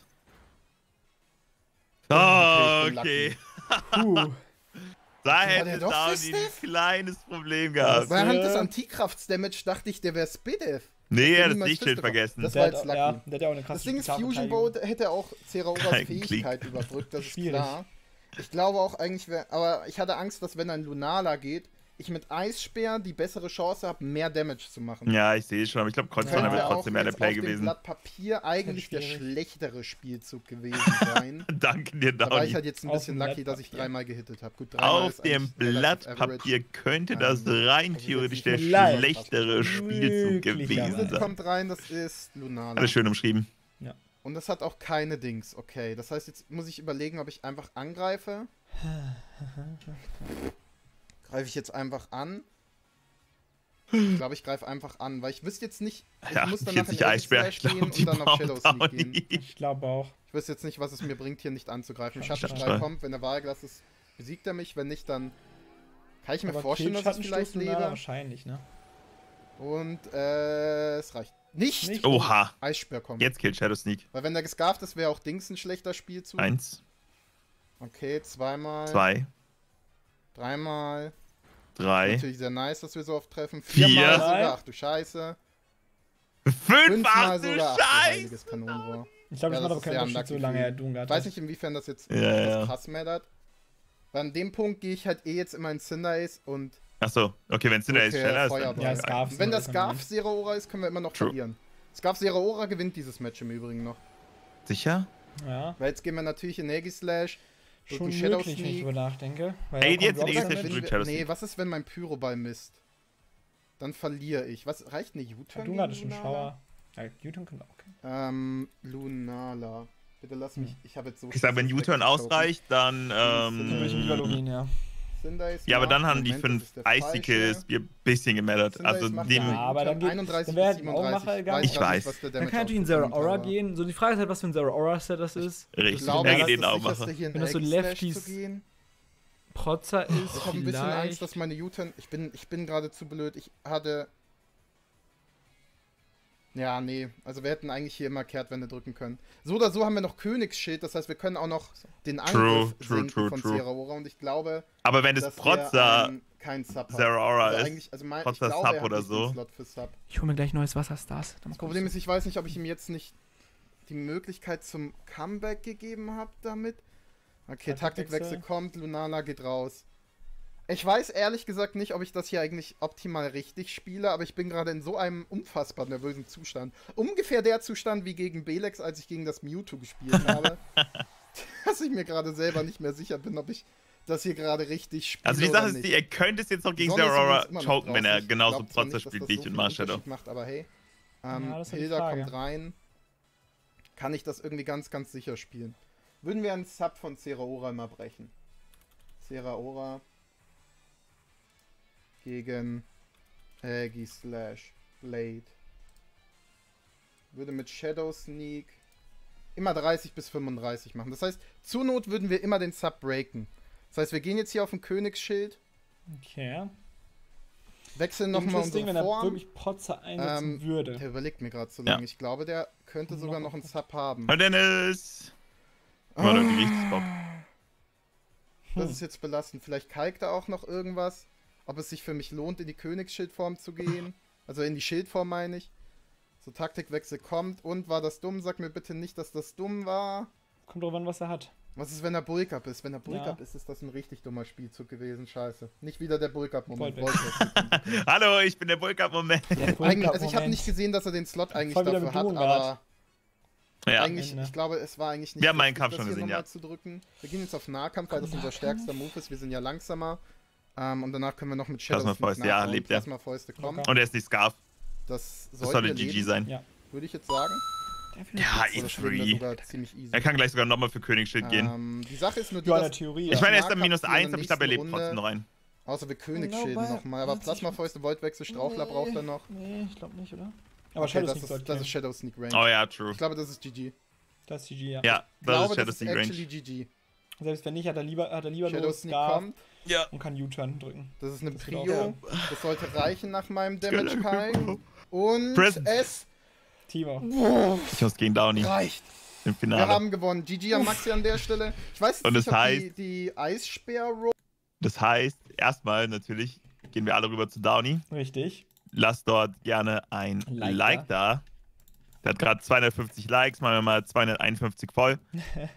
Ah, ich bin okay. Puh. Da der hätte doch Downey für ein Steph? kleines Problem gehabt. Bei Hand des äh, Antikrafts-Damage dachte ich, der wäre Spidef. Nee, er hat das niemals Lichtschild Fiste vergessen. Das Der war hat, jetzt auch- ja, lucky. der hat ja auch eine krasse Das Ding ist, Fusion Spezialverteidigung. Boat hätte auch Zeraoras Kein Fähigkeit überbrückt, das ist Schwierig. klar. Ich glaube auch eigentlich, wär, aber ich hatte Angst, dass wenn ein Lunala geht, ich mit Eisspeer die bessere Chance habe, mehr Damage zu machen. Ja, ich sehe es schon, aber ich glaube, Kreuzfahrer Ja. wäre Könnte trotzdem auch mehr der jetzt Play auf dem gewesen. Blatt Papier eigentlich der schwierig. schlechtere Spielzug gewesen sein. Danke dir, Da war ich Downy. halt jetzt ein Auf bisschen dem lucky, Blatt dass ich Papier. dreimal gehittet habe. Gut, dreimal Auf ist dem eigentlich relativ Blatt average. Papier könnte Ähm, das rein das ist theoretisch jetzt der nicht leicht. schlechtere Spielzug Möglicherweise. gewesen Diese sein. kommt rein, das ist Lunala. Alles schön umschrieben. Und das hat auch keine Dings. Okay, das heißt, jetzt muss ich überlegen, ob ich einfach angreife. Greife ich jetzt einfach an? Ich glaube, ich greife einfach an, weil ich wüsste jetzt nicht, ich Ja, muss danach in vierzig Eisbär, Slash ich gehen glaube, die und dann auf braucht Shadow Sneak Downy. gehen. Ich glaube auch. Ich wüsste jetzt nicht, was es mir bringt, hier nicht anzugreifen. Schattenstrahl. Schattenstrahl kommt, wenn der Wahlglas ist, besiegt er mich. Wenn nicht, dann kann ich mir Aber vorstellen, dass ich Killschattenstoß vielleicht Lunala lebe. wahrscheinlich, ne? Und äh, es reicht. Nicht! Nicht? Oha, Eisspeer kommt. jetzt killt Shadow Sneak. Weil wenn der gescarft ist, wäre auch Dings ein schlechter Spielzug. Eins, Okay, zweimal. zwei, Dreimal. drei, Natürlich sehr nice, dass wir so oft treffen. Vier. Viermal Drei. sogar. Ach du Scheiße. fünf, Fünfmal ach du sogar. Ach du Scheiße. heiliges Kanonenrohr. Ich glaube, Ja, das macht das aber ist keinen sehr Unterschied, so unlucky lange für er ihn. Doom Ich hat. weiß nicht, inwiefern das jetzt Ja, das ja. krass mattert. Weil an dem Punkt gehe ich halt eh jetzt immer in Cinderace und Achso, okay, wenn Cinder ist Okay, schneller ist, Feuerball. dann... Ja, Scarf. Und wenn das ist Scarf immer Zeraora ist, können wir immer noch True. verlieren. Scarf Zeraora gewinnt dieses Match im Übrigen noch. Sicher? Ja, Weil jetzt gehen wir natürlich in Aegislash. schon drücken Shadow möglich, wenn ich Sneak. drüber nachdenke. Weil Ey, da die jetzt kommt in Roxanne Aegislash mit. Wenn mit wir, Shadow nee, Sneak. was ist, wenn mein Pyroball misst? Dann verliere ich. Was reicht eine U-Turn? Doom hat schon gegen Schauer. Ja, U-Turn kommt auch. Okay. Ähm, Lunala. Bitte lass mich. Hm. Ich habe jetzt so. Ich sag, wenn viel U-Turn Respekt ausreicht, dann... Dann würde ich in Vivalo Ähm, gehen, ja. Cinderace ja, aber macht- dann haben die Moment, fünf das ist der Icicles falsche. mir ein bisschen gemattert. Cinderace Also macht dem... Ja, aber dann geht- einunddreißig dann wäre bis halt ein Augenmacher siebenunddreißig. egal. Ich grad weiß. nicht, was der Dann Damage kann natürlich in Output Zero momentan Aura war. gehen. So, die Frage ist halt, was für ein Zero Aura Set das ist. Richtig. Ich glaube, Er das geht ist den auch das sicherste, machen. hier in Wenn das so Aegislash Lefties- zu gehen. Protzer ist, Ich habe ein bisschen Angst, vielleicht... dass meine U-Turn. Ich bin, ich bin gerade zu blöd. Ich hatte. Ja, nee. Also wir hätten eigentlich hier immer Kehrtwende drücken können. So oder so haben wir noch Königsschild, das heißt, wir können auch noch den Angriff True, true, senken true, von true. Zeraora und ich glaube, Aber wenn es dass Protzer der ein, kein Sub hat. Zeraora also ist, eigentlich, also mein, ich Protzer glaube, Sub er hat oder nicht den so. Slot für Sub. Ich hole mir gleich neues Wasserstars. Das Problem ist, ich weiß nicht, ob ich ihm jetzt nicht die Möglichkeit zum Comeback gegeben habe damit. Okay, Taktikwechsel. Taktikwechsel kommt, Lunala geht raus. Ich weiß ehrlich gesagt nicht, ob ich das hier eigentlich optimal richtig spiele, aber ich bin gerade in so einem unfassbar nervösen Zustand. Ungefähr der Zustand wie gegen Belex, als ich gegen das Mewtwo gespielt habe. Dass ich mir gerade selber nicht mehr sicher bin, ob ich das hier gerade richtig spiele. Also die oder Sache ist, nicht. die, er könnte es jetzt noch gegen Sonne ist Zeraora übrigens immer noch choken, wenn draußen. er Ich genauso glaub zwar Protzer nicht, dass spielt das wie so ich in viel Mars Shadow. Unterschied macht, aber hey, ähm, Ja, das ist halt die Hilda Frage. kommt rein. Kann ich das irgendwie ganz, ganz sicher spielen? Würden wir einen Sub von Zeraora mal brechen? Zeraora gegen Aegislash Blade. Würde mit Shadow Sneak immer dreißig bis fünfunddreißig machen. Das heißt, zur Not würden wir immer den Sub breaken. Das heißt, wir gehen jetzt hier auf ein Königsschild, Okay. wechseln nochmal Interesting, unsere wenn er Form. wirklich Protzer einsetzen Ähm, würde. Der überlegt mir gerade so Ja. lange. Ich glaube, der könnte sogar noch einen Sub haben. Und Dennis! War doch die richtig Bock. Das ist jetzt belastend. Vielleicht kalkt er auch noch irgendwas. Ob es sich für mich lohnt, in die Königsschildform zu gehen. Also in die Schildform meine ich. So, Taktikwechsel kommt. Und war das dumm? Sag mir bitte nicht, dass das dumm war. Kommt drauf an, was er hat. Was ist, wenn er Bulkup ist? Wenn er Bulkup Ja. ist, ist das ein richtig dummer Spielzug gewesen. Scheiße. Nicht wieder der Bulkup-Moment. Vollwechsel. Hallo, ich bin der Bulkup-Moment. Eigentlich, also ich habe nicht gesehen, dass er den Slot eigentlich Voll wieder dafür mit hat, Blumenbart. aber Ja, eigentlich, Ende. ich glaube, es war eigentlich nicht Wir haben meinen richtig, Kampf das schon hier gesehen, nochmal ja. zu drücken. Wir gehen jetzt auf Nahkampf, weil das unser Nahkampf? stärkster Move ist. Wir sind ja langsamer. Ähm, und danach können wir noch mit Shadow Sneak Plasmafäuste, ja, nachhauen. lebt er. Plasmafäuste kommen. Locker. Und er ist nicht Scarf. Das, Das sollten sollte wir G G leben, sein. Ja. würde ich jetzt sagen. Ja, Oder in das leben wir free. sogar ziemlich easy. Er kann gleich sogar nochmal für Königsschild gehen. Ähm, die Sache ist nur die, Ja, in der dass, Theorie. Ich Ja. meine, er ist dann Nahkampf minus in der eins, aber ich glaube, er lebt nächsten trotzdem Runde- noch ein. außer wir Königsschild Genau, nochmal. Aber weil- Plasmafäuste, Voltwechsel, Strauchler braucht er noch. Nee, ich glaube nicht, oder? Aber Okay, Shadow das, Sneak ist, sollte das ist killen. Shadow Sneak Range. Oh ja, true. Ich glaube, das ist G G. Das ist G G, ja. Ja, Ich das glaube, ist Shadow das ist Sneak actually Range. G G. Selbst wenn nicht, hat er lieber, hat er lieber Shadow los Sneak Scarf kommt. Ja. und kann U-Turn drücken. Das ist eine Das geht auch. Prio. Das sollte reichen nach meinem Damage Genau. Kyle. Und Present. es Timo. Ich muss gegen Downy reicht. im Wir Finale. haben gewonnen. G G an Maxi an der Stelle. Ich weiß jetzt Und nicht, das ob heißt- die, die Eisspeer-Roll. Das heißt, erstmal natürlich gehen wir alle rüber zu Downy. Richtig. Lasst dort gerne ein Like Like, da. Der hat gerade zweihundertfünfzig Likes, machen wir mal zweihunderteinundfünfzig voll.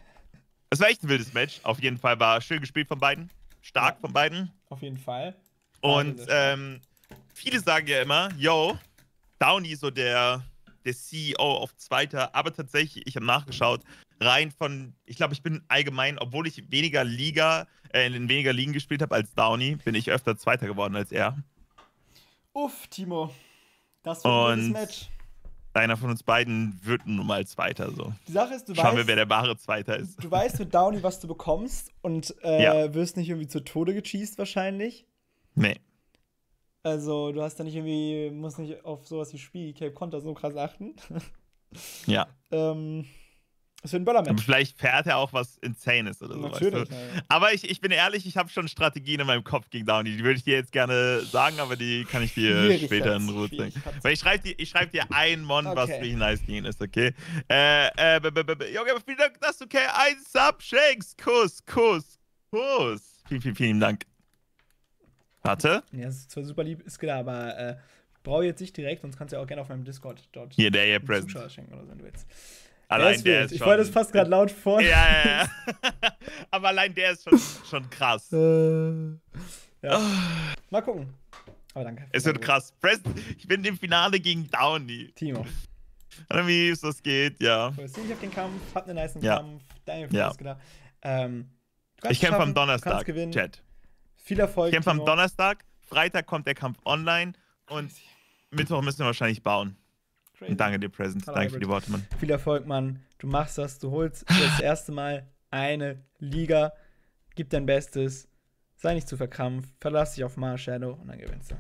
Es war echt ein wildes Match. Auf jeden Fall war schön gespielt von beiden. Stark Ja. von beiden. Auf jeden Fall. Und ähm, viele sagen ja immer, yo, Downy so der, der C E O auf Zweiter, aber tatsächlich, ich habe nachgeschaut, rein von, ich glaube, ich bin allgemein, obwohl ich weniger Liga, äh, in weniger Ligen gespielt habe als Downy, bin ich öfter Zweiter geworden als er. Uff, Timo. Das wird ein gutes Match. Einer von uns beiden wird nun mal Zweiter. So. Die Sache ist, du Schauen weißt, wir, wer der wahre Zweiter ist. Du weißt mit Downy, was du bekommst und äh, Ja. wirst nicht irgendwie zu Tode gecheased wahrscheinlich. Nee. Also, du hast da nicht irgendwie, musst nicht auf sowas wie Spiel, Cape Konter so krass achten. Ja. ähm, es wird ein Aber Böllermatch. vielleicht fährt er auch was Insanes oder so. Natürlich. Weißt du? Ja. Aber ich, ich bin ehrlich, ich habe schon Strategien in meinem Kopf gegen Downy. Die würde ich dir jetzt gerne sagen, aber die kann ich dir Schwierig, später Schatz. in Ruhe Schwierig, zeigen. Schatz. Weil ich schreibe dir, ich schreib dir ein Mon, was Okay. richtig nice gegen ihn ist, okay? Äh, äh, b -b -b -b Junge, vielen Dank, dass du okay, ein Sub schenkst. Kuss, Kuss, Kuss. Vielen, vielen, vielen Dank. Warte. Ja, das ist zwar super lieb, ist klar, aber äh, brauche jetzt nicht direkt, sonst kannst du ja auch gerne auf meinem Discord dort Hier, der hier einen Present. Zuschauer schenken oder so, wenn du willst. Allein ist der wild. ist Ich schon... wollte es fast gerade laut vor. Ja, ja, ja. Aber allein der ist schon, schon krass. Äh, ja. Mal gucken. Aber danke. Es wird krass. Present, ich bin im Finale gegen Downy. Timo. Und wie es das geht, ja. Freust du dich auf den Kampf? Habt einen nice Ja. Kampf. Danke Ja. fürs Gedacht. Ähm, du kannst Ich kämpfe es am schaffen, du kannst Donnerstag, gewinnen. Chat. Viel Erfolg. Ich kämpfe am Timo. Donnerstag. Freitag kommt der Kampf online. Und Crazy. Mittwoch müssen wir wahrscheinlich bauen. Crazy. Und danke dir, Present. Hallo, Danke für die Albert. Worte, Mann. Viel Erfolg, Mann. Du machst das. Du holst das erste Mal eine Liga. Gib dein Bestes. Sei nicht zu verkrampft. Verlass dich auf Marshadow und dann gewinnst du.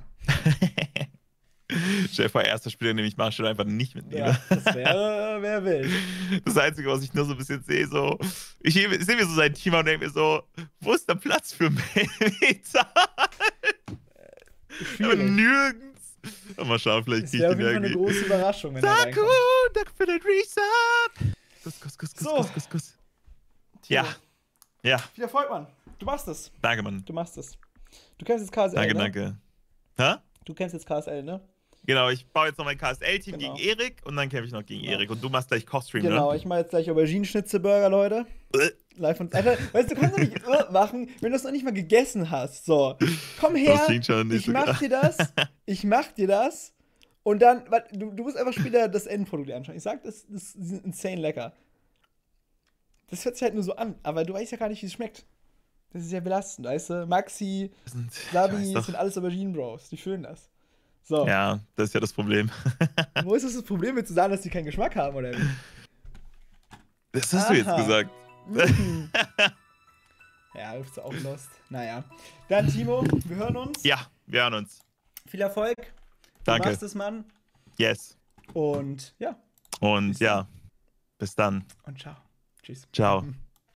Chef war erster Spieler, nämlich Marshall einfach nicht mitnehme. Ja, das wäre wär wild. Das Einzige, was ich nur so ein bisschen sehe, so, ich sehe mir so sein Team und denke mir so, wo ist der Platz für Melita? Aber Schwierig. nirgends. Mal schauen, vielleicht Es kriege wäre ich auf den jeden Fall eine irgendwie. große Überraschung, wenn er Saku, reinkommt. danke für den Resub. Kuss, Kuss, Kuss, Kuss, So. Kuss, Kuss, Kuss. Ja, ja, Viel Erfolg, Mann. Du machst es. danke, Mann. Du machst es. Du kennst jetzt K S L, Danke, ne? danke. Hä? Du kennst jetzt K S L, ne? Genau, ich baue jetzt noch mein K S L-Team Genau. gegen Erik und dann kämpfe ich noch gegen Ja. Erik. Und du machst gleich Kochstream, Genau, ne? ich mache jetzt gleich Auberginen-Schnitzelburger, Leute. Äh. Live und Alter, weißt du, du kannst doch nicht äh, machen, wenn du es noch nicht mal gegessen hast. So, komm her, Das klingt schon nicht ich so mach geil. dir das, ich mach dir das und dann, warte, du, du musst einfach später das Endprodukt anschauen. Ich sag, das, das ist insane lecker. Das hört sich halt nur so an, aber du weißt ja gar nicht, wie es schmeckt. Das ist ja belastend, weißt du? Maxi, Das sind- ich Sabi, weiß das doch. sind alles Auberginen-Bros, die fühlen das. So, Ja, das ist ja das Problem. wo ist das, das Problem mit zu sagen, dass die keinen Geschmack haben, oder wie? Das hast du jetzt Aha. gesagt. Mhm. Ja, du bist auch lost. Naja. Dann, Timo, wir hören uns. Ja, wir hören uns. Viel Erfolg. Danke. Du machst es, Mann. Yes. Und ja. Und Bis dann. ja, bis dann. Und ciao. Tschüss. Ciao. Mhm.